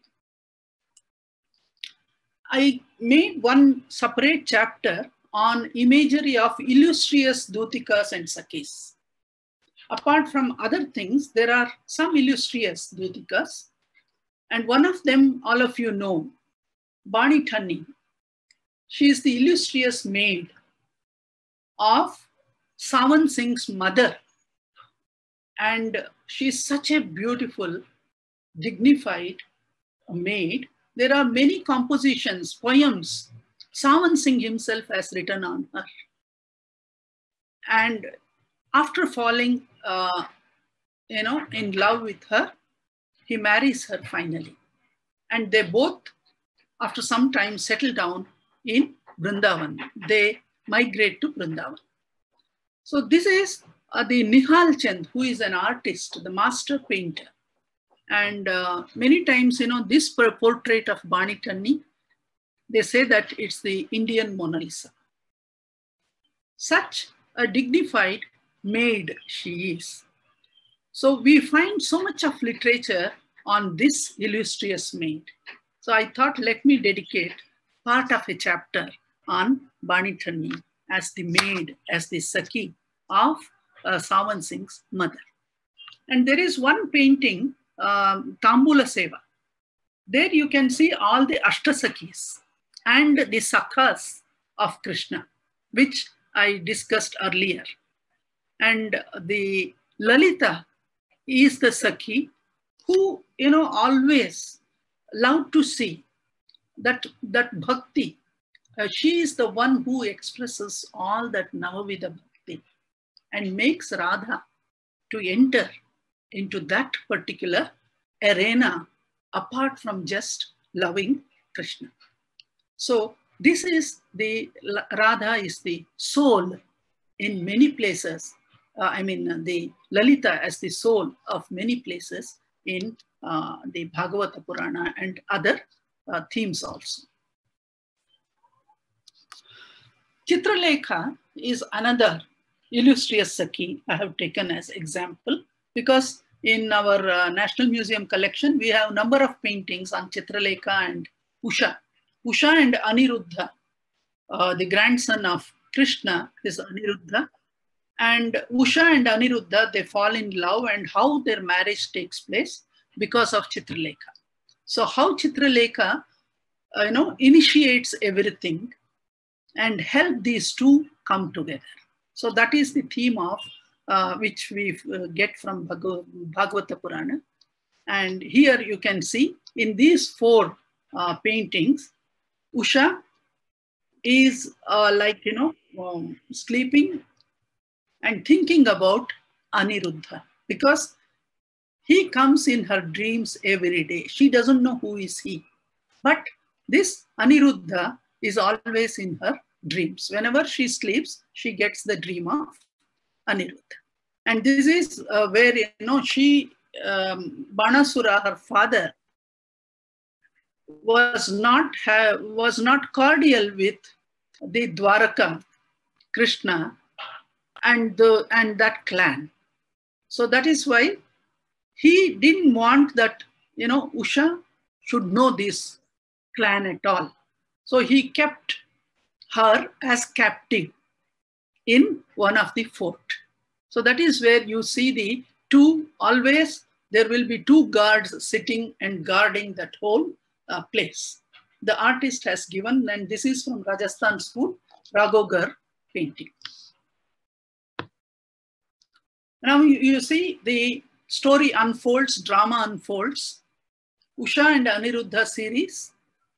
I made one separate chapter on imagery of illustrious Dutikas and Sakhis. Apart from other things, there are some illustrious Dutikas, and one of them, all of you know, Bani Thanni. She is the illustrious maid of Sawan Singh's mother, and she is such a beautiful, dignified maid. There are many compositions, poems, Sawan Singh himself has written on her. And after falling, uh, you know, in love with her, he marries her finally. And they both, after some time, settle down in Vrindavan. They migrate to Vrindavan. So this is uh, the Nihal Chand, who is an artist, the master painter. And uh, many times, you know, this portrait of Bani Thanni, they say that it's the Indian Mona Lisa. Such a dignified maid she is. So we find so much of literature on this illustrious maid. So I thought, let me dedicate part of a chapter on Bani Thanni as the maid, as the Sakhi of uh, Sawan Singh's mother. And there is one painting, um, Tambula Seva. There you can see all the Ashtasakhis and the Sakhas of Krishna, which I discussed earlier. And the Lalita is the Sakhi who, you know, always loved to see that, that bhakti. Uh, she is the one who expresses all that Navavida bhakti and makes Radha to enter into that particular arena apart from just loving Krishna. So this is the, Radha is the soul in many places. Uh, I mean, uh, the Lalita as the soul of many places in uh, the Bhagavata Purana and other uh, themes also. Chitralekha is another illustrious Sakhi I have taken as example, because in our uh, National Museum collection, we have a number of paintings on Chitralekha and Usha. Usha and Aniruddha, uh, the grandson of Krishna is Aniruddha. And Usha and Aniruddha, they fall in love, and how their marriage takes place because of Chitralekha. So how Chitralekha uh, you know, initiates everything and help these two come together. So that is the theme of uh, which we uh, get from Bhagavata Purana. And here you can see in these four uh, paintings, Usha is uh, like, you know, um, sleeping and thinking about Aniruddha, because he comes in her dreams every day. She doesn't know who is he, but this Aniruddha is always in her dreams. Whenever she sleeps, she gets the dream of Aniruddha. And this is uh, where, you know, she, um, Banasura, her father, was not, have, was not cordial with the Dwaraka, Krishna, and, the, and that clan. So that is why he didn't want that, you know, Usha should know this clan at all. So he kept her as captive in one of the fort. So that is where you see the two, always there will be two guards sitting and guarding that whole uh, place. The artist has given, and this is from Rajasthan school, Raghogar painting. Now you, you see the story unfolds, drama unfolds. Usha and Aniruddha series.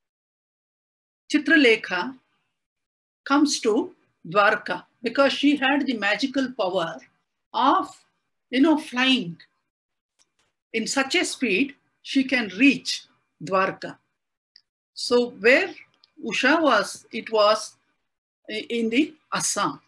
Chitralekha comes to Dwarka because she had the magical power of, you know, flying. In such a speed, she can reach Dwarka. So where Usha was, it was in the Assam,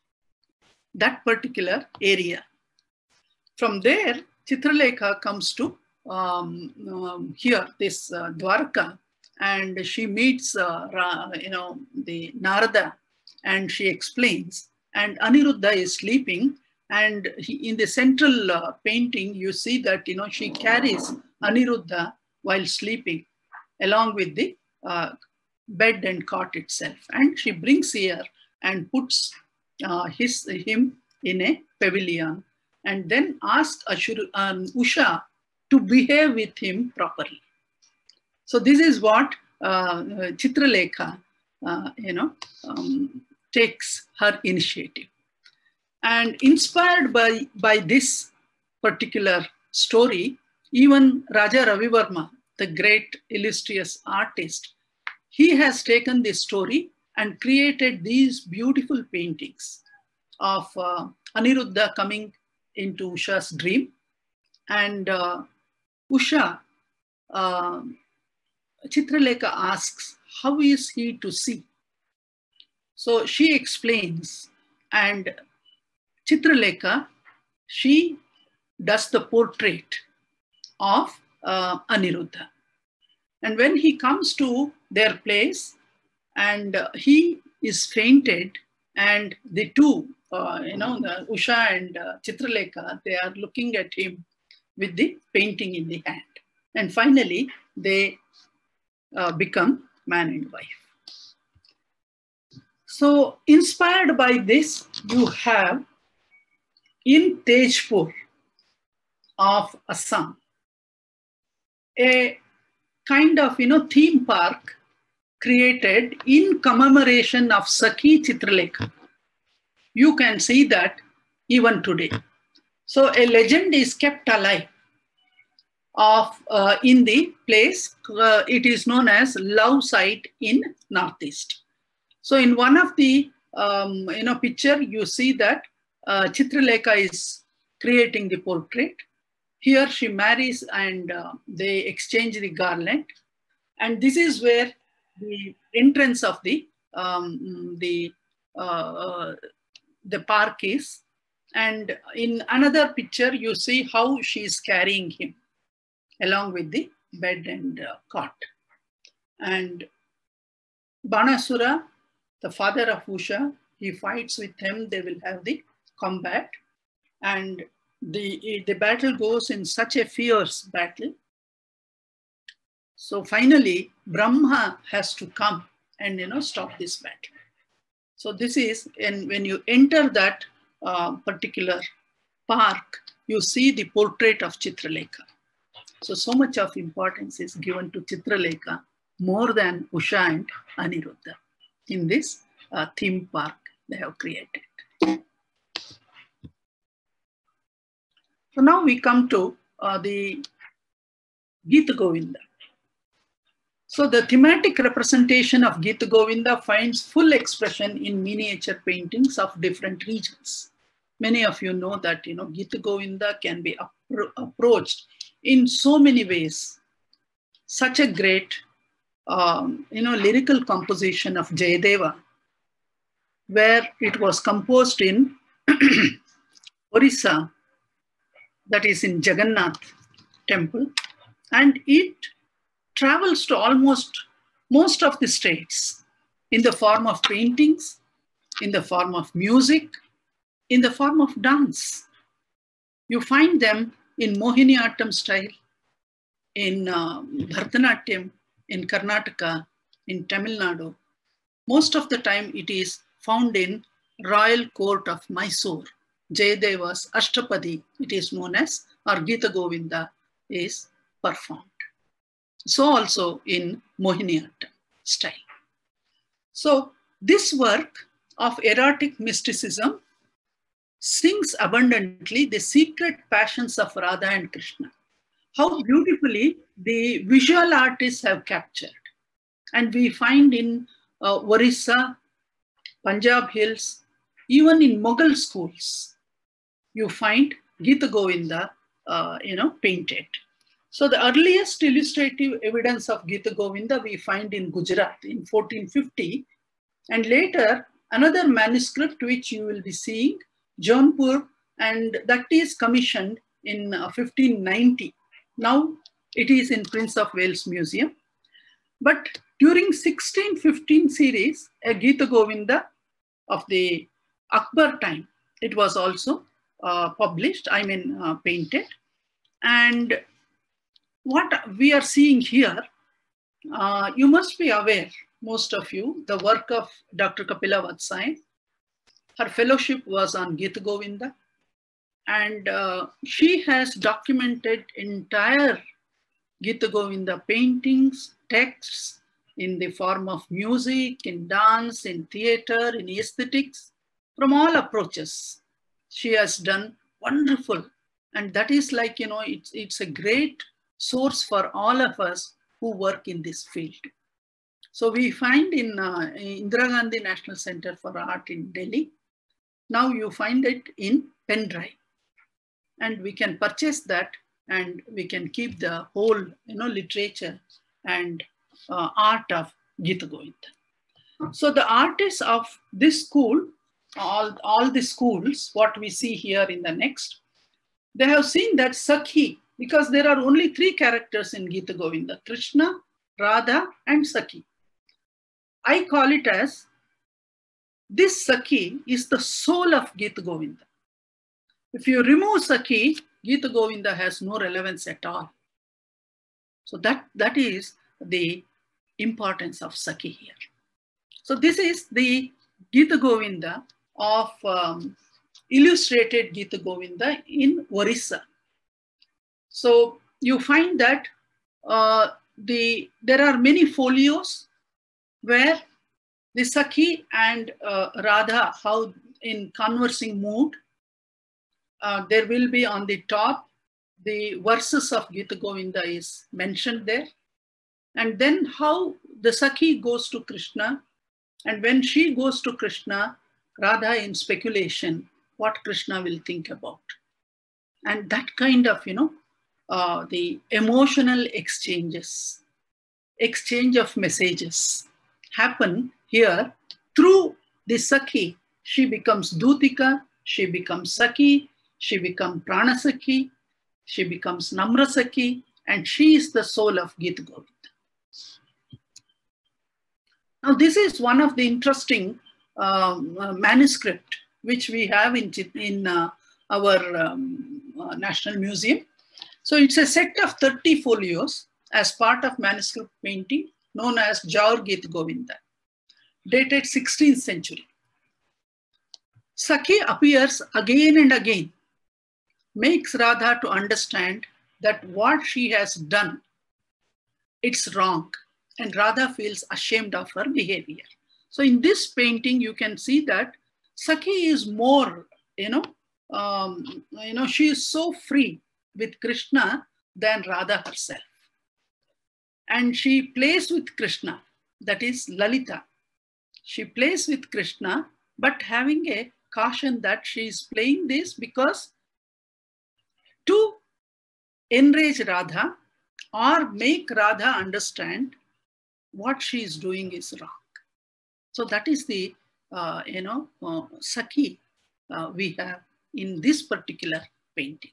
that particular area. From there, Chitralekha comes to um, um, here, this uh, Dwarka, and she meets, uh, Ra, you know, the Narada, and she explains. And Aniruddha is sleeping, and he, in the central uh, painting, you see that, you know, she carries Aniruddha while sleeping, along with the uh, bed and cot itself, and she brings here and puts uh, his him in a pavilion, and then asks Ashur, um, Usha to behave with him properly. So this is what uh, Chitralekha, uh, you know, um, takes her initiative. And inspired by, by this particular story, even Raja Ravivarma, the great illustrious artist, he has taken this story and created these beautiful paintings of uh, Aniruddha coming into Usha's dream. And uh, Usha, uh, Chitralekha asks, how is he to see? So she explains, and Chitralekha, she does the portrait of uh, Aniruddha. And when he comes to their place, and uh, he is fainted, and the two, uh, you know, the Usha and uh, Chitralekha, they are looking at him with the painting in the hand. And finally, they uh, become man and wife. So inspired by this, you have in Tejpur of Assam, a kind of, you know, theme park created in commemoration of Sakhi Chitralekha. You can see that even today. So a legend is kept alive of uh, in the place. Uh, it is known as Love Site in Northeast. So in one of the um, you know picture, you see that uh, Chitralekha is creating the portrait. Here she marries, and uh, they exchange the garland. And this is where the entrance of the um, the uh, uh, the park is. And in another picture, you see how she is carrying him along with the bed and uh, cot. And Banasura, the father of Usha, he fights with him. They will have the combat, and the the battle goes in such a fierce battle. So finally, Brahma has to come and, you know, stop this battle. So this is, and when you enter that uh, particular park, you see the portrait of Chitralekha. So, so much of importance is given to Chitralekha more than Usha and Aniruddha in this uh, theme park they have created. So now we come to uh, the Gita Govinda. So the thematic representation of Gita Govinda finds full expression in miniature paintings of different regions. Many of you know that, you know, Gita Govinda can be appro approached in so many ways. Such a great, um, you know, lyrical composition of Jayadeva, where it was composed in Orissa, that is in Jagannath temple, and it travels to almost most of the states in the form of paintings, in the form of music, in the form of dance. You find them in Mohiniyattam style, in uh, Bharatanatyam, in Karnataka, in Tamil Nadu. Most of the time it is found in Royal Court of Mysore. Jayadeva's Ashtapadi, it is known as, or Gita Govinda is performed. So also in Mohiniyattam style. So this work of erotic mysticism sings abundantly the secret passions of Radha and Krishna. How beautifully the visual artists have captured. And we find in uh, Orissa, Punjab Hills, even in Mughal schools, you find Gita Govinda, uh, you know, painted. So the earliest illustrative evidence of Gita Govinda we find in Gujarat in fourteen fifty, and later another manuscript which you will be seeing, Jaunpur, and that is commissioned in uh, fifteen ninety. Now it is in Prince of Wales Museum. But during sixteen fifteen series, a Gita Govinda of the Akbar time, it was also uh, published, I mean uh, painted. And what we are seeing here, uh, you must be aware, most of you, the work of Doctor Kapila Vatsai. Her fellowship was on Gita Govinda, and uh, she has documented entire Gita Govinda paintings, texts in the form of music, in dance, in theater, in aesthetics, from all approaches. She has done wonderful. And that is like, you know, it's, it's a great source for all of us who work in this field. So we find in uh, Indira Gandhi National Center for Art in Delhi. Now you find it in pen drive. And we can purchase that, and we can keep the whole, you know, literature and uh, art of Gita Govinda. So the artists of this school, all, all the schools, what we see here in the next, they have seen that Sakhi, because there are only three characters in Gita Govinda, Krishna, Radha, and Sakhi. I call it as, this Sakhi is the soul of Gita Govinda. If you remove Sakhi, Gita Govinda has no relevance at all. So that, that is the importance of Sakhi here. So this is the Gita Govinda of um, illustrated Gita Govinda in Orissa. So you find that uh, the, there are many folios where the Sakhi and uh, Radha, how in conversing mood, uh, there will be on the top, the verses of Gita Govinda is mentioned there. And then how the Sakhi goes to Krishna, and when she goes to Krishna, Radha in speculation, what Krishna will think about. And that kind of, you know, uh, the emotional exchanges, exchange of messages happen here through the Sakhi. She becomes Dutika, she becomes Sakhi, she becomes Pranasakhi, she becomes Namrasakhi, and she is the soul of Gita Govinda. Now this is one of the interesting um, uh, manuscript which we have in, in uh, our um, uh, National Museum. So it's a set of thirty folios as part of manuscript painting known as Jaur Gita Govinda, dated sixteenth century. Sakhi appears again and again, makes Radha to understand that what she has done, it's wrong. and Radha feels ashamed of her behavior. So in this painting, you can see that Sakhi is more, you know, um, you know, she is so free with Krishna than Radha herself. And she plays with Krishna, that is Lalita. She plays with Krishna, but having a caution that she is playing this because to enrage Radha or make Radha understand what she is doing is wrong. So that is the, uh, you know, uh, Sakhi uh, we have in this particular painting.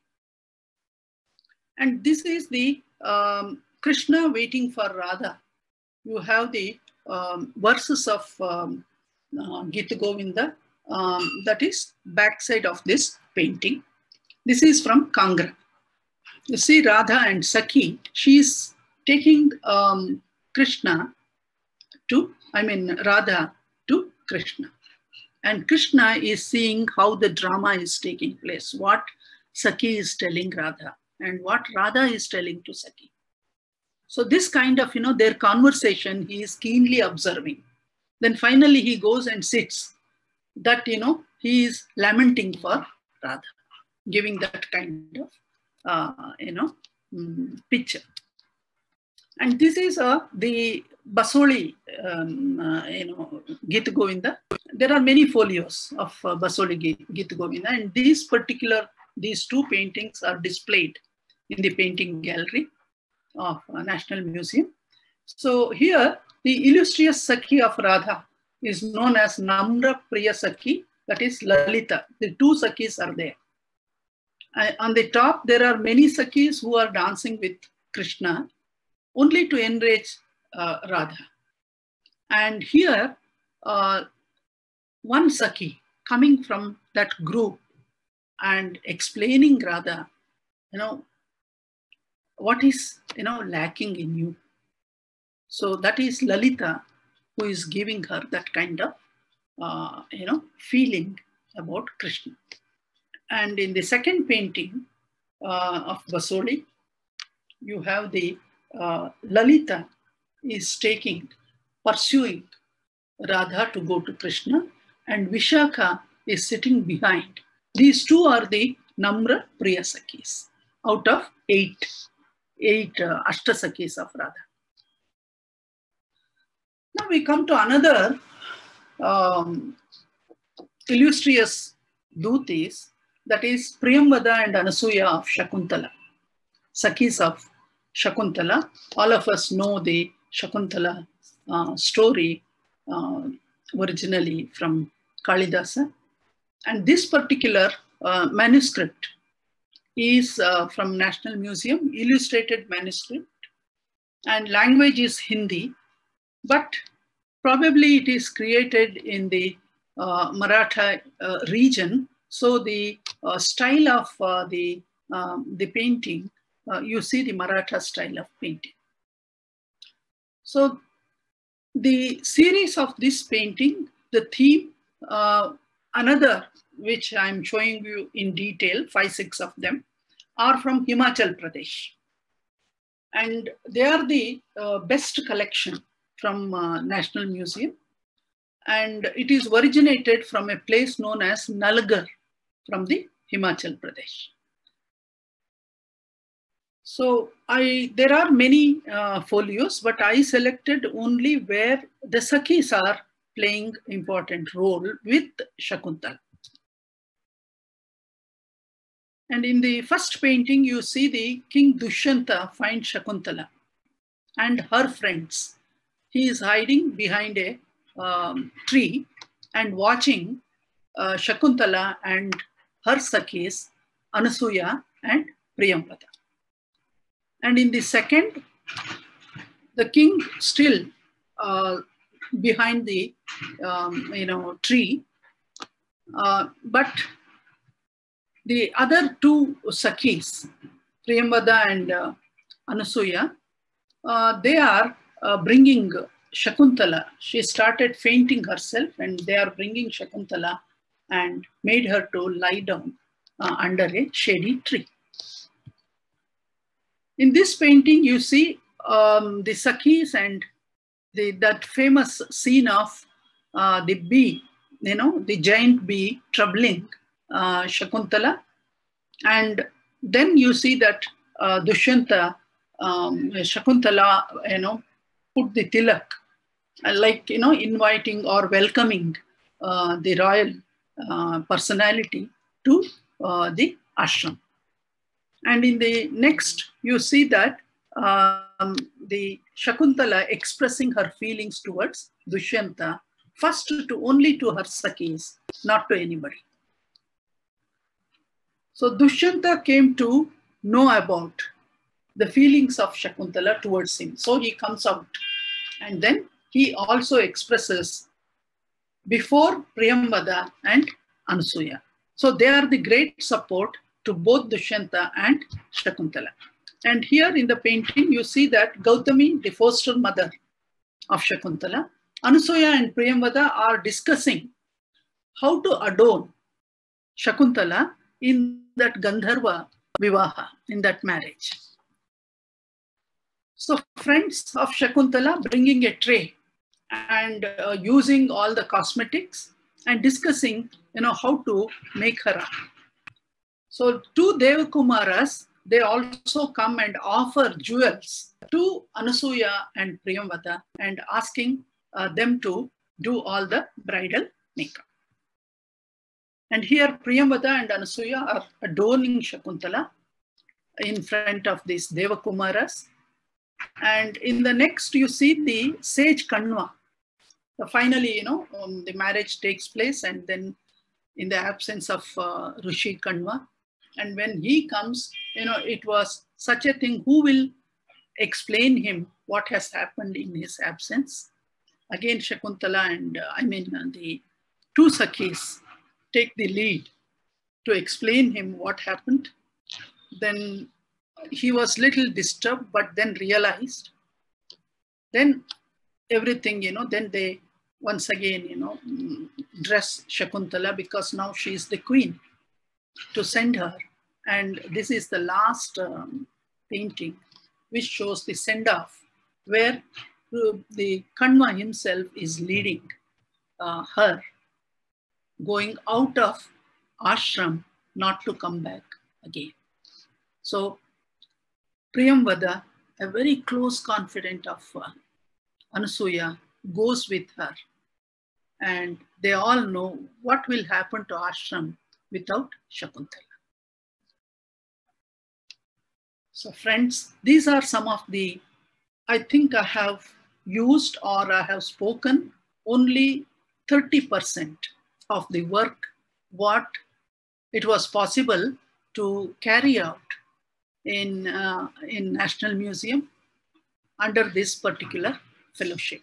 And this is the um, Krishna waiting for Radha. You have the um, verses of um, uh, Gita Govinda, um, that is backside of this painting. This is from Kangra. You see Radha and Sakhi, she is taking um, Krishna to, I mean Radha to Krishna. And Krishna is seeing how the drama is taking place, what Sakhi is telling Radha and what Radha is telling to Sakhi. So this kind of, you know, their conversation, he is keenly observing. Then finally he goes and sits, that, you know, he is lamenting for Radha, giving that kind of, uh, you know, um, picture. And this is uh, the Basoli, um, uh, you know, Gita Govinda. There are many folios of uh, Basoli Gita Govinda, and these particular, these two paintings are displayed in the painting gallery of uh, National Museum. So here, the illustrious Sakhi of Radha is known as Namra Priya Sakhi, that is Lalita. The two Sakhis are there. Uh, on the top, there are many Sakhis who are dancing with Krishna, only to enrage uh, Radha. And here, uh, one Sakhi coming from that group and explaining Radha, you know, what is, you know, lacking in you. So that is Lalita who is giving her that kind of, uh, you know, feeling about Krishna. And in the second painting uh, of Basoli, you have the uh, Lalita is taking, pursuing Radha to go to Krishna, and Vishakha is sitting behind. These two are the Namra Priya Sakhis out of eight, eight uh, Ashtasakhis of Radha. Now we come to another um, illustrious Dutis, that is Priyambada and Anasuya of Shakuntala, Sakhis of Shakuntala. All of us know the Shakuntala uh, story uh, originally from Kalidasa. And this particular uh, manuscript is uh, from National Museum, illustrated manuscript, and language is Hindi, but probably it is created in the uh, Maratha uh, region. So the uh, style of uh, the, um, the painting, uh, you see the Maratha style of painting. So the series of this painting, the theme, uh, another which I'm showing you in detail, five, six of them, are from Himachal Pradesh. And they are the uh, best collection from uh, National Museum. And it is originated from a place known as Nalgarh from the Himachal Pradesh. So I, there are many uh, folios, but I selected only where the Sakhis are playing important role with Shakuntala. And in the first painting, you see the King Dushyanta finds Shakuntala and her friends. He is hiding behind a um, tree and watching uh, Shakuntala and her Sakhis, Anasuya and Priyambada. And in the second, the king still uh, behind the um, you know, tree, uh, but the other two Sakhis, Priyambada and uh, Anasuya, uh, they are uh, bringing Shakuntala. She started fainting herself, and they are bringing Shakuntala and made her to lie down uh, under a shady tree. In this painting, you see um, the Sakhis and the, that famous scene of uh, the bee, you know, the giant bee troubling uh, Shakuntala. And then you see that uh, Dushyanta, um, Shakuntala, you know, put the tilak, uh, like, you know, inviting or welcoming uh, the royal uh, personality to uh, the ashram. And in the next, you see that um, the Shakuntala expressing her feelings towards Dushyanta, first to only to her Sakhis, not to anybody. So Dushyanta came to know about the feelings of Shakuntala towards him. So he comes out, and then he also expresses before Priyambada and Anasuya. So they are the great support to both Dushyanta and Shakuntala. And here in the painting, you see that Gautami, the foster mother of Shakuntala, Anasuya and Priyambada are discussing how to adorn Shakuntala in that Gandharva Vivaha, in that marriage. So friends of Shakuntala bringing a tray and uh, using all the cosmetics and discussing, you know, how to make her up. So two Devakumaras, they also come and offer jewels to Anasuya and Priyambada and asking uh, them to do all the bridal makeup. And here Priyambada and Anasuya are adorning Shakuntala in front of these Devakumaras. And in the next, you see the sage Kanva. So finally, you know, um, the marriage takes place, and then in the absence of uh, Rishi Kanva. And when he comes, you know, it was such a thing, who will explain him what has happened in his absence? Again, Shakuntala and, uh, I mean, uh, the two Sakhis take the lead to explain him what happened. Then he was little disturbed, but then realized. Then everything, you know, then they once again, you know, dress Shakuntala, because now she is the queen, to send her. And this is the last um, painting, which shows the send-off, where the Kanva himself is leading uh, her, going out of ashram, not to come back again. So Priyambada, a very close confidant of uh, Anasuya, goes with her. And they all know what will happen to ashram without Shakuntala. So friends, these are some of the, I think I have used or I have spoken only thirty percent of the work, what it was possible to carry out in, uh, in National Museum under this particular fellowship.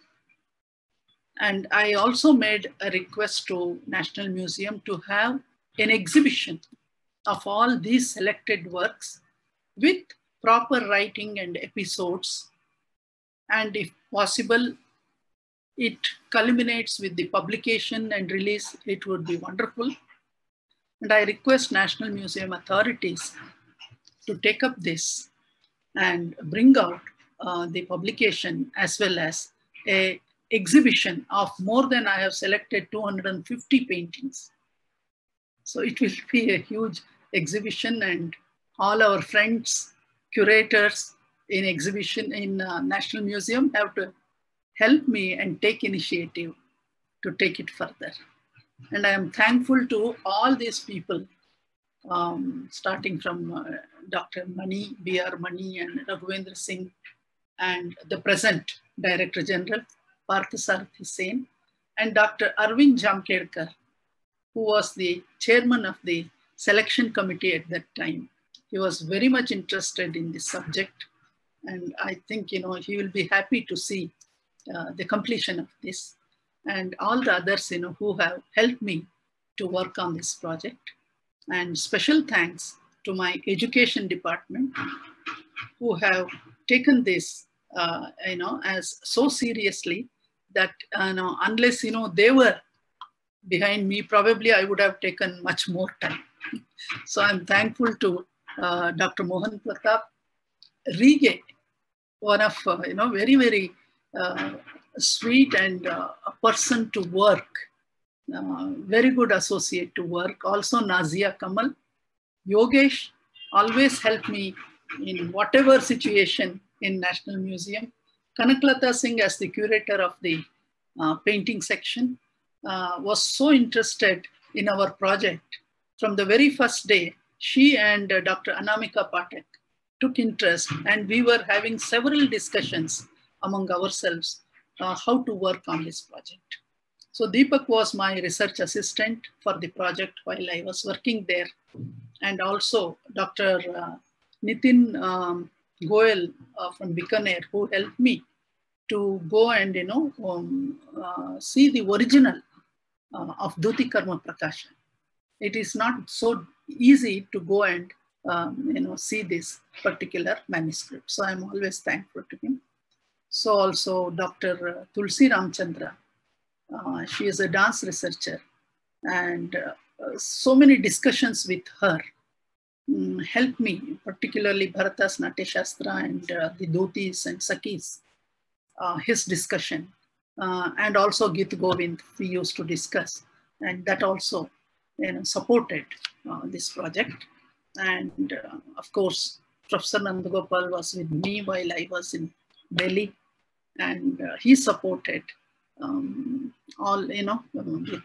And I also made a request to National Museum to have an exhibition of all these selected works with proper writing and episodes. And if possible, it culminates with the publication and release, it would be wonderful. And I request National Museum authorities to take up this and bring out uh, the publication, as well as a exhibition of more than, I have selected two hundred fifty paintings. So it will be a huge exhibition, and all our friends, curators in exhibition in uh, National Museum have to help me and take initiative to take it further. And I am thankful to all these people, um, starting from uh, Doctor Mani, B R Mani, and Raghavendra Singh, and the present Director General, Parthasarathy Sen, and Doctor Arvind Jamkedkar, who was the chairman of the selection committee at that time. He was very much interested in this subject. And I think, you know, he will be happy to see uh, the completion of this, and all the others, you know, who have helped me to work on this project. And special thanks to my education department, who have taken this, uh, you know, as so seriously that, uh, you know, unless, you know, they were behind me, probably I would have taken much more time. So I'm thankful to uh, Doctor Mohan Pratap, Rige, one of, uh, you know, very, very uh, sweet and uh, a person to work, uh, very good associate to work. Also Nazia Kamal. Yogesh always helped me in whatever situation in National Museum. Kanaklata Singh, as the curator of the uh, painting section, uh, was so interested in our project. From the very first day, she and uh, Doctor Anamika Pathak took interest, and we were having several discussions among ourselves uh, how to work on this project. So Deepak was my research assistant for the project while I was working there. And also Doctor Uh, Nitin um, Goel uh, from Bikaner, who helped me to go and, you know, um, uh, see the original uh, of Dhuti Karma Prakasha. It is not so easy to go and, um, you know, see this particular manuscript. So I'm always thankful to him. So also Doctor Tulsi Ramchandra, uh, she is a dance researcher, and uh, so many discussions with her um, helped me, particularly Bharatas Natya Shastra and uh, the Dhotis and Sakis, uh, his discussion, uh, and also Git Govind we used to discuss, and that also, you know, supported uh, this project. And uh, of course, Professor Nandagopal was with me while I was in Delhi, and uh, he supported um, all, you know, um, with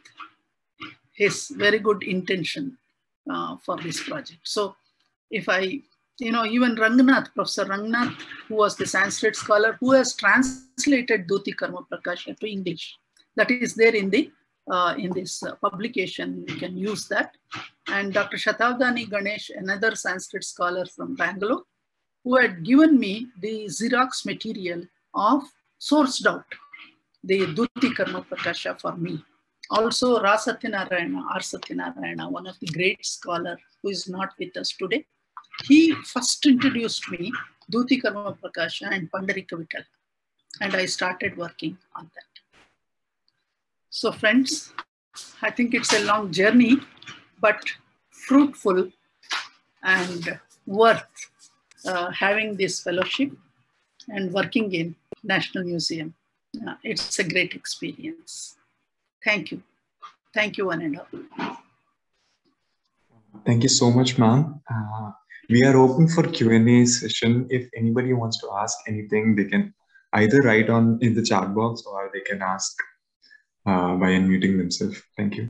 his very good intention uh, for this project. So if I, you know, even Rangnath, Professor Rangnath, who was the Sanskrit scholar, who has translated Dhuti Karma Prakasha to English, that is there in the uh, in this uh, publication, you can use that. And Doctor Shatabdani Ganesh, another Sanskrit scholar from Bangalore, who had given me the Xerox material of sourced out the Dhuti Karma Prakasha for me. Also, Ra Satyanarayana, R. Satyanarayana, one of the great scholars who is not with us today, he first introduced me Dhuti Karma Prakasha and Pandarika Vitala, and I started working on that. So friends, I think it's a long journey, but fruitful and worth uh, having this fellowship and working in National Museum. Uh, it's a great experience. Thank you. Thank you, one and all. Thank you so much, ma'am. Uh, we are open for Q and A session. If anybody wants to ask anything, they can either write on in the chat box or they can ask uh, by unmuting themselves. Thank you.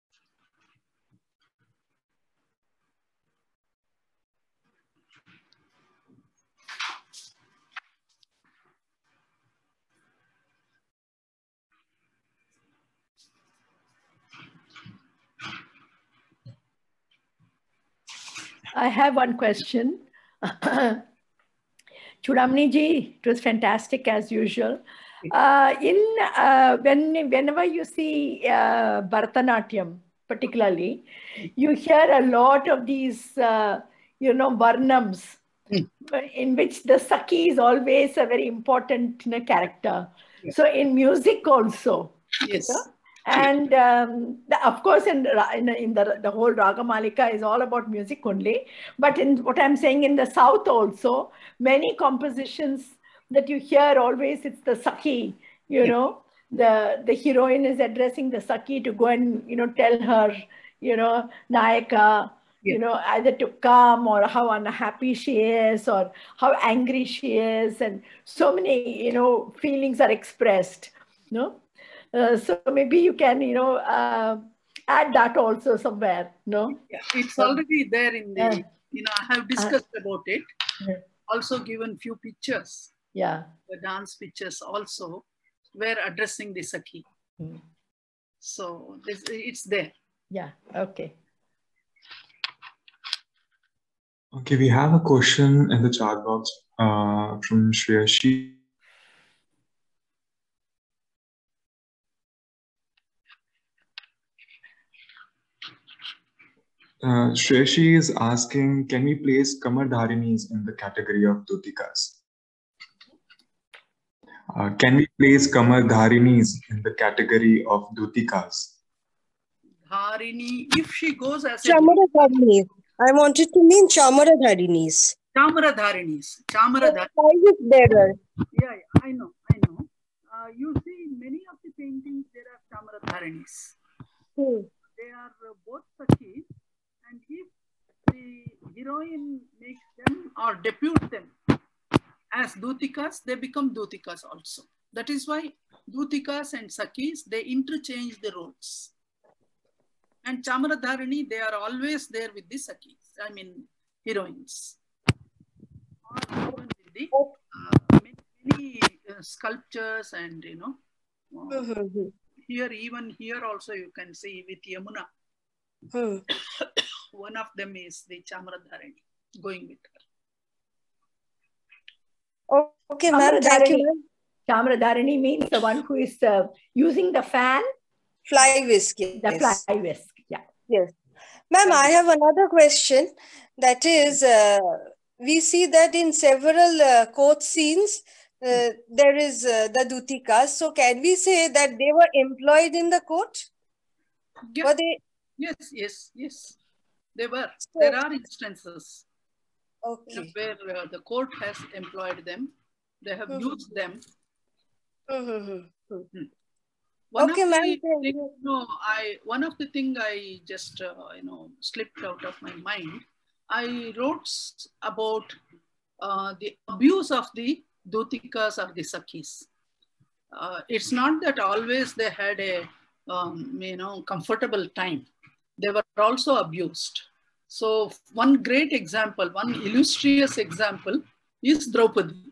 I have one question. Chudamani ji, it was fantastic as usual. Uh, in uh, when whenever you see uh, Bharatanatyam, particularly, you hear a lot of these, uh, you know, varnams, mm. in which the Saki is always a very important, you know, character. Yes. So in music also. Yes. You know? And um, the, of course, in, in, in the, the whole Ragamalika is all about music only. But in what I'm saying, in the South also, many compositions that you hear always, it's the Saki, you yeah. know, the, the heroine is addressing the Saki to go and, you know, tell her, you know, Nayaka, yeah. you know, either to come or how unhappy she is or how angry she is. And so many, you know, feelings are expressed, you know. Uh, so maybe you can, you know, uh, add that also somewhere, no? Yeah, it's already there in the, uh, you know, I have discussed uh, about it. Uh, also given few pictures. Yeah. The dance pictures also were addressing the Saki. Mm. So this, it's there. Yeah, okay. Okay, we have a question in the chat box uh, from Shreyashi. Uh, Shreyashi is asking, can we place Kamar Dharinis in the category of Dhutikas? Uh, can we place Kamar Dharinis in the category of Dhutikas? Dharini, if she goes as a... Chamara Dharinis. I wanted to mean Chamara Dharinis. Chamara Dharinis. Chamara Dharinis. Why is it better? Yeah, yeah, I know, I know. uh, you see in many of the paintings, there are Chamaradharanis. Hmm. They are uh, both Sakhis, and if the heroine makes them or deputes them as Dutikas, they become Dutikas also. That is why Dutikas and Sakhis, they interchange the roles. And Chamaradharani, they are always there with the Sakhis, I mean heroines. Or even with the uh, many, many uh, sculptures and, you know, uh, Mm-hmm. here, even here also you can see with Yamuna, Hmm. one of them is the Chamaradharani going with her. Okay, ma'am. Thank you, ma'am. Chamaradharani means the one who is uh, using the fan. Fly whisk. The Yes. fly whisk. Yeah. Yes. Ma'am, I have another question. That is, uh, we see that in several uh, court scenes, uh, there is uh, the Dutikas. So can we say that they were employed in the court? Yeah. Were they? Yes, yes, yes. They were. So, There are instances okay. where uh, the court has employed them. They have Mhm. used them. Mm-hmm. One Okay, of ma'am. the Thank thing, you. no, I one of the thing I just uh, you know slipped out of my mind. I wrote s- about uh, the abuse of the Dutikas or the Sakhis. Uh, it's not that always they had a um, you know comfortable time. They were also abused. So one great example, one illustrious example is Draupadi.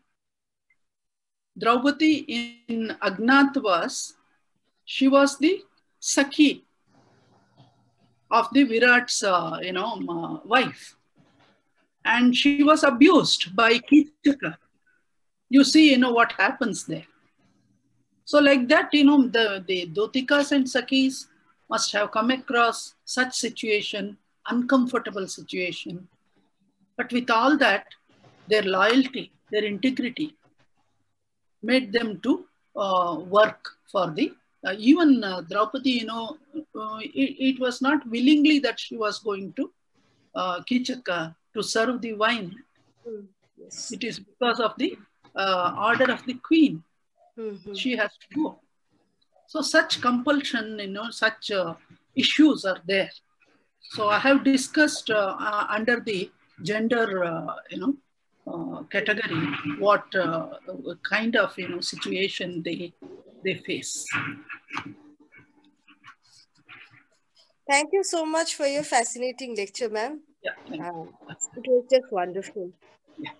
Draupadi in Agnatavas, she was the Sakhi of the Virat's uh, you know uh, wife, and she was abused by Kichaka. You see, you know what happens there. So like that, you know, the, the Dutikas and Sakhis must have come across such situation, uncomfortable situation. But with all that, their loyalty, their integrity made them to uh, work for the, uh, even uh, Draupadi, you know, uh, it, it was not willingly that she was going to uh, Kichaka to serve the wine. Mm, yes. It is because of the uh, order of the queen. Mm-hmm. She has to go. So such compulsion, you know, such uh, issues are there. So I have discussed uh, uh, under the gender, uh, you know, uh, category, what uh, kind of, you know, situation they they face. Thank you so much for your fascinating lecture, ma'am. Yeah, thank you. Uh, it was just wonderful. Yeah.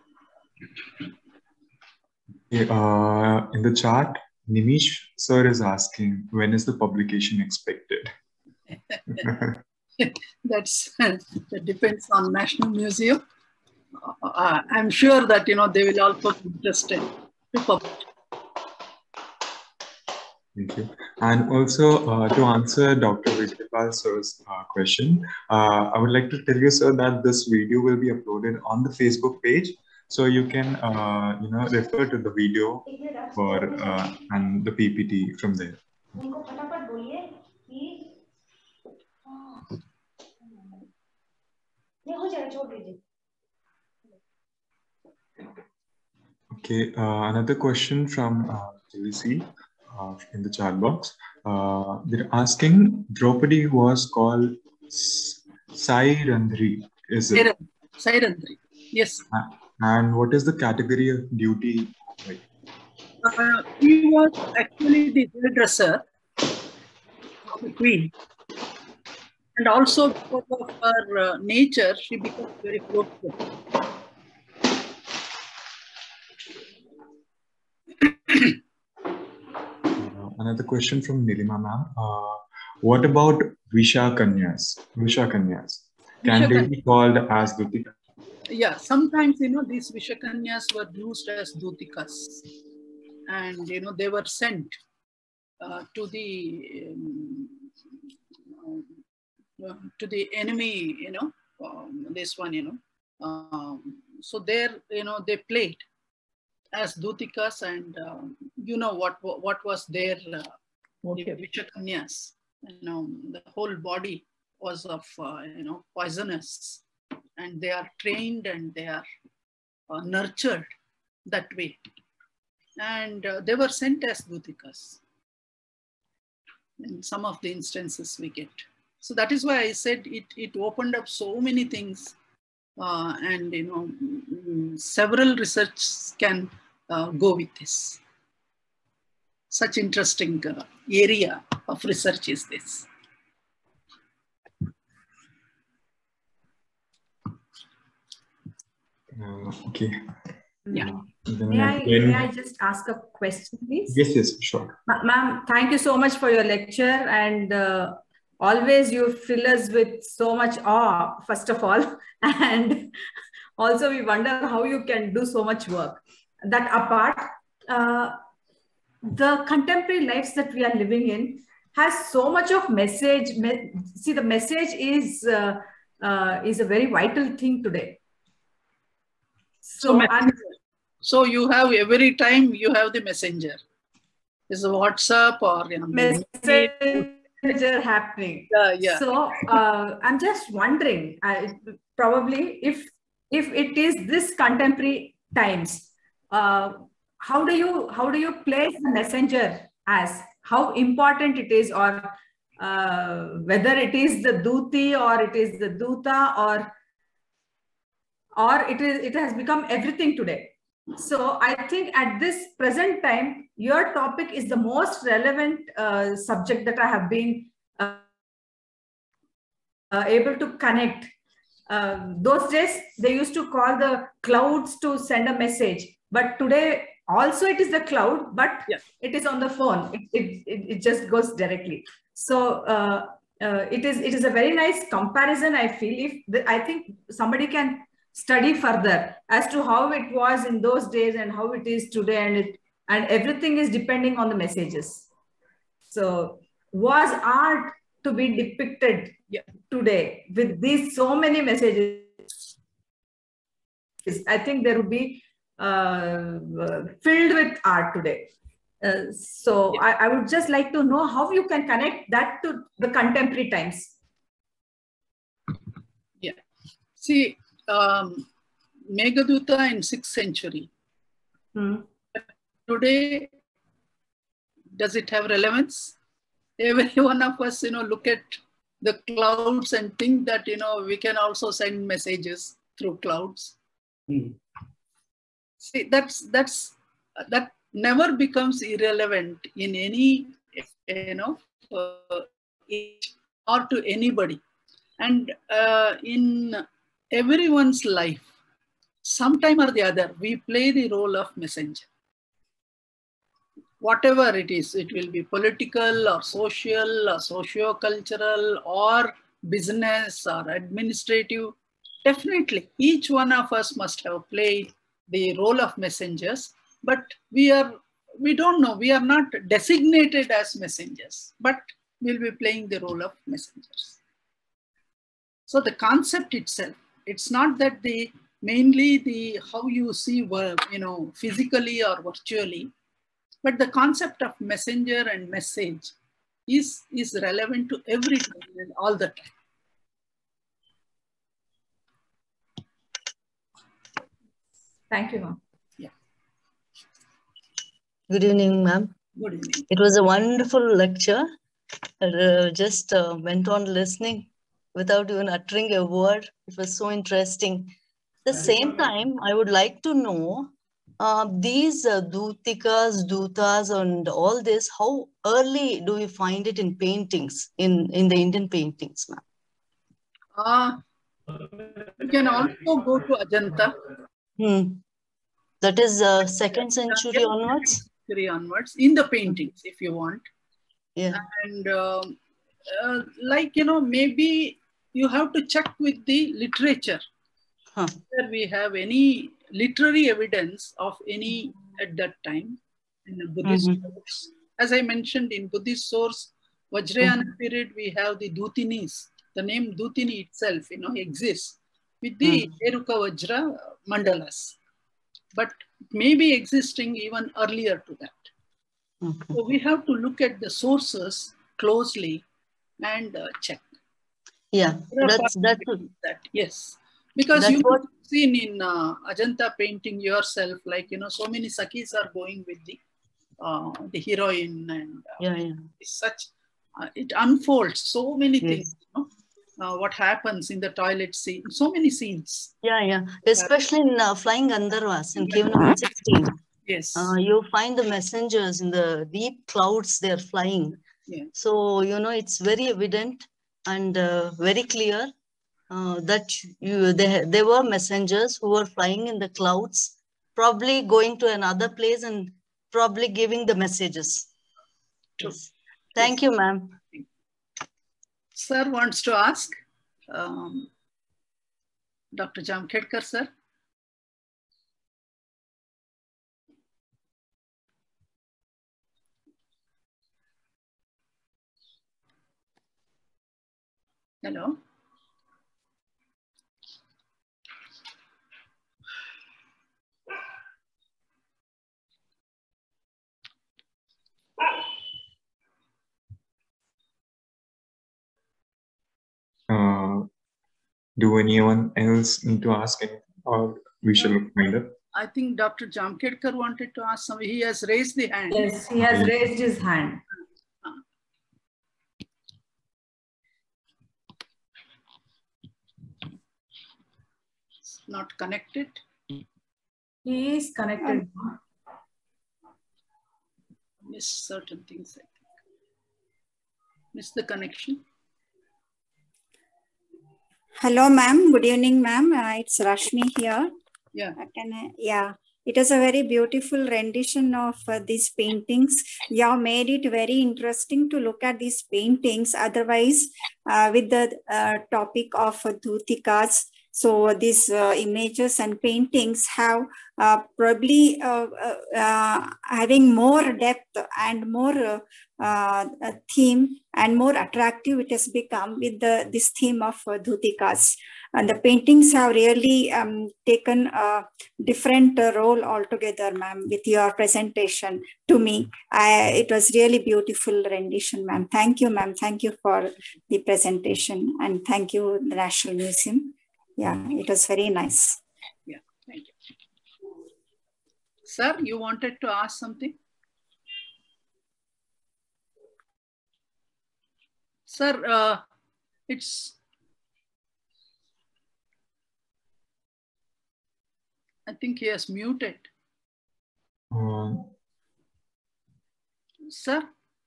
Okay, uh, in the chat, Nimish sir is asking, when is the publication expected? That's that depends on National Museum. Uh, I'm sure that you know they will also be interested to publish. Thank you. And also uh, to answer Doctor Vijaypal sir's uh, question, uh, I would like to tell you, sir, that this video will be uploaded on the Facebook page. So you can, uh, you know, refer to the video for uh, and the P P T from there. Okay, uh, another question from uh, J C uh, in the chat box. Uh, they're asking, Draupadi was called Sairandri, is it? Sairandri, yes. And what is the category of duty? Like? Uh, he was actually the hairdresser of the queen. And also because of her uh, nature, she becomes very close to her. Uh, another question from Nilima ma'am. Uh, what about Visha Kanyas? Visha Kanyas. Can Visha they Kanyas. be called as Dutika? Yeah, sometimes, you know, these Vishakanyas were used as Dutikas. And, you know, they were sent uh, to the um, uh, to the enemy, you know, um, this one, you know. Um, so there, you know, they played as Dutikas, and um, you know what what was their uh, Okay. Vishakanyas. You know, the whole body was of uh, you know poisonous, and they are trained and they are uh, nurtured that way. and uh, they were sent as Dutikas. In some of the instances we get. So that is why I said it, it opened up so many things, uh, and you know, mm, several research can uh, go with this. Such interesting uh, area of research is this. Uh, okay. Yeah. May I, may I just ask a question, please? Yes, yes, sure. Ma'am, thank you so much for your lecture, and uh, always you fill us with so much awe, first of all, and also we wonder how you can do so much work. That apart, uh, the contemporary lives that we are living in has so much of message. Me See, the message is, uh, uh, is a very vital thing today. So, So, I'm, so you have every time you have the messenger. Is a WhatsApp or you know, messenger happening. Yeah, yeah. So uh, I'm just wondering, I, probably if if it is this contemporary times, uh, how do you how do you place the messenger as? How important it is, or uh, whether it is the Duti or it is the Duta, or or it is it has become everything today. So I think at this present time, your topic is the most relevant uh, subject that I have been uh, uh, able to connect. Uh, those days, they used to call the clouds to send a message. But today, also it is the cloud, but yeah. it is on the phone. It, it, it, it just goes directly. So uh, uh, it is it is a very nice comparison, I feel. If the, I think somebody can study further as to how it was in those days and how it is today, and it and everything is depending on the messages. So was art to be depicted yeah. today with these so many messages? I think there would be uh, filled with art today. Uh, so yeah. I, I would just like to know how you can connect that to the contemporary times. Yeah. See, Um, Meghaduta in sixth century. Hmm. Today, does it have relevance? Every one of us, you know, look at the clouds and think that, you know, we can also send messages through clouds. Hmm. See, that's, that's, that never becomes irrelevant in any, you know, uh, age or to anybody. And uh, in everyone's life, sometime or the other, we play the role of messenger. Whatever it is, it will be political or social or socio-cultural or business or administrative. Definitely, each one of us must have played the role of messengers, but we are, we don't know, we are not designated as messengers, but we'll be playing the role of messengers. So the concept itself, it's not that the mainly the how you see work, you know, physically or virtually, but the concept of messenger and message is, is relevant to every time and all the time. Thank you, ma'am. Yeah. Good evening, ma'am. Good evening. It was a wonderful lecture. I uh, just uh, went on listening without even uttering a word. It was so interesting. At the same time, I would like to know uh, these uh, Dutikas, Dutas, and all this, how early do we find it in paintings, in, in the Indian paintings, ma'am? Uh, you can also go to Ajanta. Hmm. That is uh, second century onwards? Century onwards, in the paintings, if you want. Yeah. And uh, uh, like, you know, maybe you have to check with the literature. Huh. Whether we have any literary evidence of any at that time in the Buddhist Mm-hmm. source. As I mentioned, in Buddhist source, Vajrayana Mm-hmm. period, we have the Dutinis. The name Dutini itself, you know, exists with the Mm-hmm. Eruka Vajra mandalas. But maybe existing even earlier to that. Okay. So we have to look at the sources closely and uh, check. Yeah, that's, that's, that. Yes. Because That's you what- have seen in uh, Ajanta painting yourself, like, you know, so many Sakhis are going with the uh, the heroine, and uh, Yeah, yeah. it's such, uh, it unfolds so many Yes. things, you know, uh, what happens in the toilet scene, so many scenes. Yeah, yeah. Especially in uh, Flying Gandharvas in cave number sixteen. Yes. Uh, you find the messengers in the deep clouds, they're flying. Yeah. So, you know, it's very evident and uh, very clear uh, that you there, there were messengers who were flying in the clouds, probably going to another place and probably giving the messages. True. Yes. Thank Yes. you, ma'am. Sir wants to ask, um, Doctor Jamkhedkar, sir. Hello. Uh, do anyone else need to ask anything, or we shall wind up? I think Doctor Jamkhedkar wanted to ask something. He has raised the hand. Yes, he has raised his hand. It's not connected. He is connected. Miss certain things, I think. Miss the connection. Hello, ma'am. Good evening, ma'am. Uh, it's Rashmi here. Yeah. Uh, Can I, yeah, it is a very beautiful rendition of uh, these paintings. You have made it very interesting to look at these paintings. Otherwise, uh, with the uh, topic of uh, Dhutikas, so these uh, images and paintings have uh, probably uh, uh, uh, having more depth and more uh, uh, theme and more attractive it has become with the this theme of uh, Dhutikas. And the paintings have really um, taken a different uh, role altogether, ma'am, with your presentation to me. I, it was really beautiful rendition, ma'am. Thank you, ma'am. Thank you for the presentation, and thank you, the National Museum. Yeah, it was very nice. Yeah, thank you. Sir, you wanted to ask something? Sir, uh, it's, I think he has muted. Uh, Sir?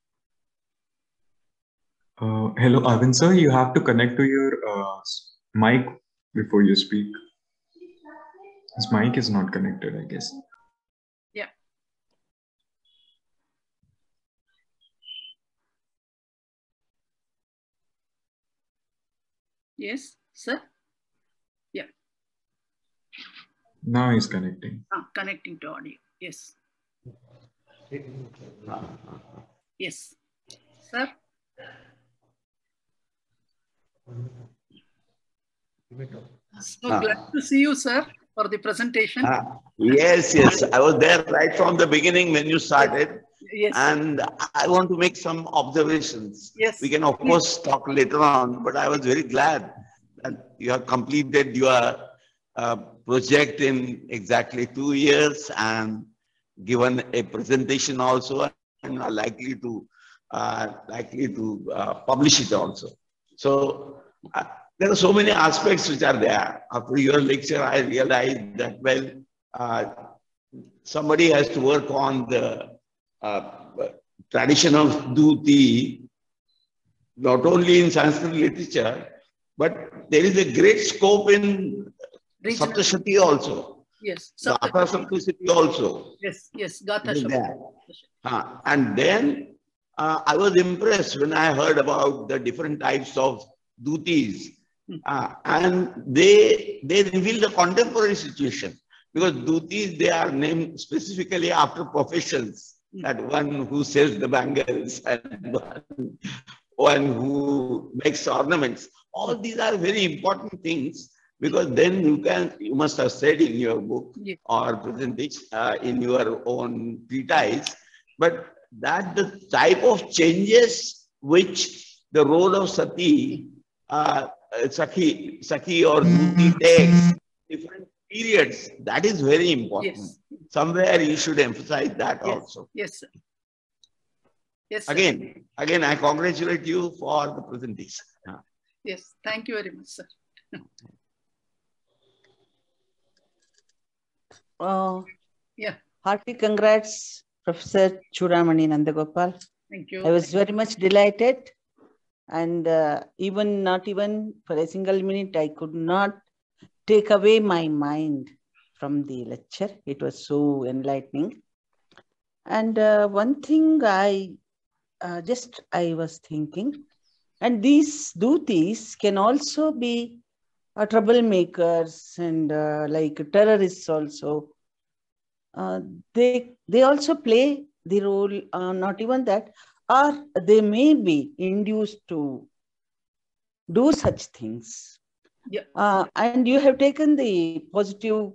uh, hello, Arvind sir. You have to connect to your uh, mic before you speak. His mic is not connected, I guess. Yeah. Yes, sir? Yeah. Now he's connecting. Ah, connecting to audio. Yes. Yes. Sir? So Ah. glad to see you, sir, for the presentation. Ah, yes, yes. I was there right from the beginning when you started. Yes. And I want to make some observations. Yes. We can, of course, talk later on, but I was very glad that you have completed your uh, project in exactly two years and given a presentation also, and are likely to uh, likely to uh, publish it also. So uh, there are so many aspects which are there. After your lecture, I realized that, well, uh, somebody has to work on the uh, tradition of Dhuti, not only in Sanskrit literature, but there is a great scope in Regional. Saptashati also. Yes. Gatha Saptashati. Saptashati also. Yes, yes. Gatha Is Saptashati. there. Uh, and then uh, I was impressed when I heard about the different types of Dhutis. Uh, and they, they reveal the contemporary situation. Because Dhutis, they are named specifically after professions. That one who sells the bangles and one, one who makes ornaments. All these are very important things, because then you can, you must have said in your book Yeah. or presentation, uh, in your own treatise, but that the type of changes which the role of Sati uh, Sakhi, Sakhi or Dhuti takes different periods. That is very important. Yes. Somewhere you should emphasize that Yes. also. Yes, sir. Yes, sir. Again, again, I congratulate you for the presentation. Yes, thank you very much, sir. Uh, yeah. Hearty congrats, Professor Chudamani Nandagopal. Thank you. I was very much delighted. And uh, even not even for a single minute, I could not take away my mind from the lecture. It was so enlightening. And uh, one thing I uh, just, I was thinking, and these duties can also be uh, troublemakers and uh, like terrorists also. Uh, they, they also play the role, uh, not even that, or they may be induced to do such things. Yeah. Uh, and you have taken the positive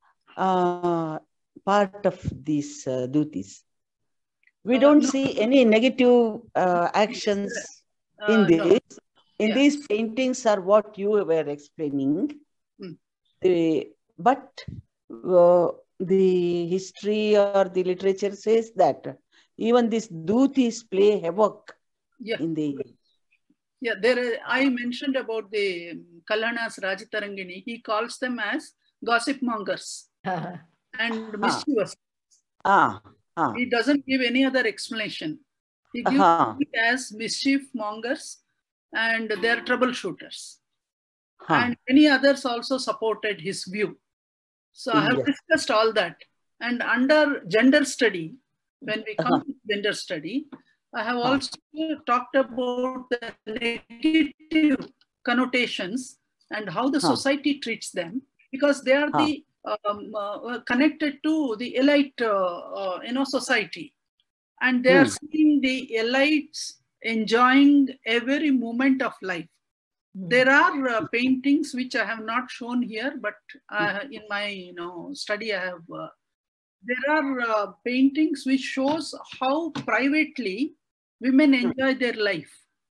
uh, part of these uh, duties. We Uh, don't no. see any negative uh, actions Uh, in this. no. In yeah. these paintings are what you were explaining. Hmm. The, but uh, the history or the literature says that even these duties play havoc yeah. in the... Yeah, there are, I mentioned about the Kalana's Rajatarangini. He calls them as gossip mongers and mischievous. Ah, ah. He doesn't give any other explanation. He gives uh-huh. it as mischief mongers and they are troubleshooters. Huh. And many others also supported his view. So I have yes. discussed all that. And under gender study, when we come uh-huh. to gender study, I have huh. also talked about the negative connotations and how the huh. society treats them, because they are huh. the um, uh, connected to the elite, uh, uh, you know, society, and they hmm. are seeing the elites enjoying every moment of life. Hmm. There are uh, paintings which I have not shown here, but uh, in my you know study I have. Uh, there are uh, paintings which shows how privately women enjoy their life.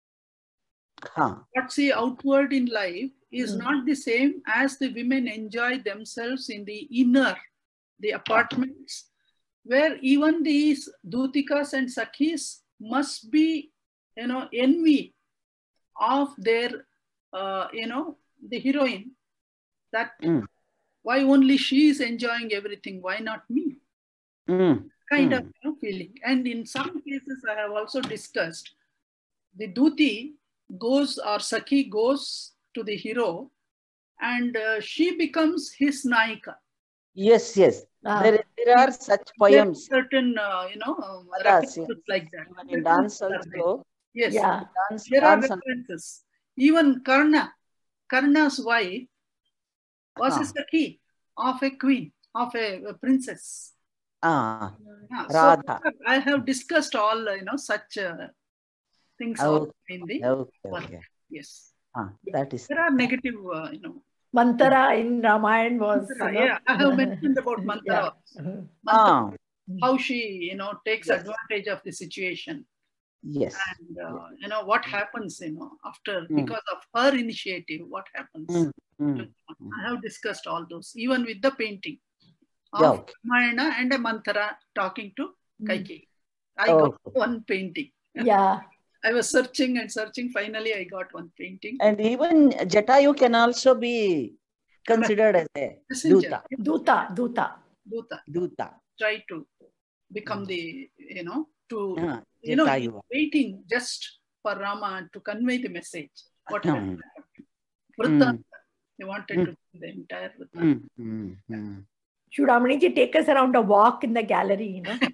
Huh. What's the outward in life is mm. not the same as the women enjoy themselves in the inner, the apartments, where even these Dhutikas and Sakhis must be, you know, envy of their, uh, you know, the heroine. That mm. why only she is enjoying everything? Why not me? Mm. Kind mm. of you know, feeling. And in some cases, I have also discussed the Dhuti goes or Sakhi goes to the hero and uh, she becomes his Naika. Yes, yes. Ah. There, there are such poems. Certain, uh, you know, um, yes, references yes. like that. Even in dance also. Yes, yeah. dance, there dance are references. Even Karna, Karna's wife was huh. a Sakhi of a queen, of a, a princess. Ah, yeah, Radha. So I have discussed all, you know, such uh, things okay. in the okay, work. okay. Yes. Ah, that is. There are negative, uh, you know. Mantara in Ramayana was. Mantara, you know, yeah, I have mentioned about Mantara. Yeah. Mantara ah. How she, you know, takes yes. advantage of the situation. Yes. And, uh, yes. you know, what happens, you know, after, mm. because of her initiative, what happens. Mm. Mm. I have discussed all those, even with the painting of yeah, okay. Ramayana and a Mantara talking to Kaikeyi. I oh. got one painting. Yeah. I was searching and searching. Finally, I got one painting. And even Jatayu can also be considered as a Duta. Duta. Duta. Duta. Duta. Try to become the, you know, to, uh, you know, waiting just for Rama to convey the message. What happened? Vrutta, they wanted mm. to do the entire Vrutta. Mm. Mm. Mm. Chudamani ji, take us around a walk in the gallery, you know.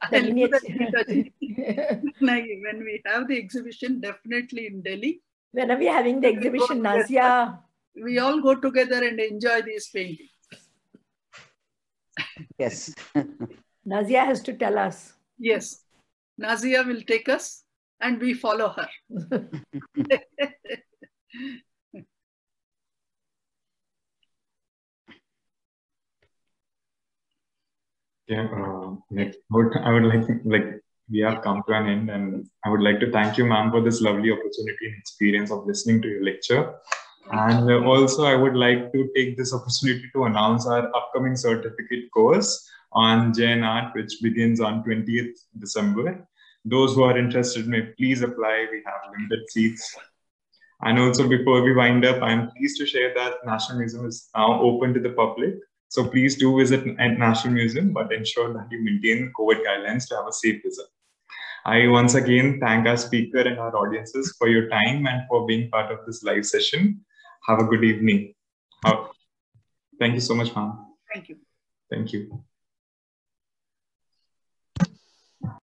The when we have the exhibition, definitely in Delhi. When are we having the exhibition, Nazia? We all go together and enjoy these paintings. Yes. Nazia has to tell us. Yes. Nazia will take us and we follow her. Yeah, uh, next, I would like to, like, we have come to an end, and I would like to thank you, ma'am, for this lovely opportunity and experience of listening to your lecture. And uh, also, I would like to take this opportunity to announce our upcoming certificate course on Jain Art, which begins on twentieth December. Those who are interested may please apply. We have limited seats. And also, before we wind up, I'm pleased to share that National Museum is now open to the public. So please do visit National Museum, but ensure that you maintain COVID guidelines to have a safe visit. I once again thank our speaker and our audiences for your time and for being part of this live session. Have a good evening. Thank you so much, ma'am. Thank you. Thank you.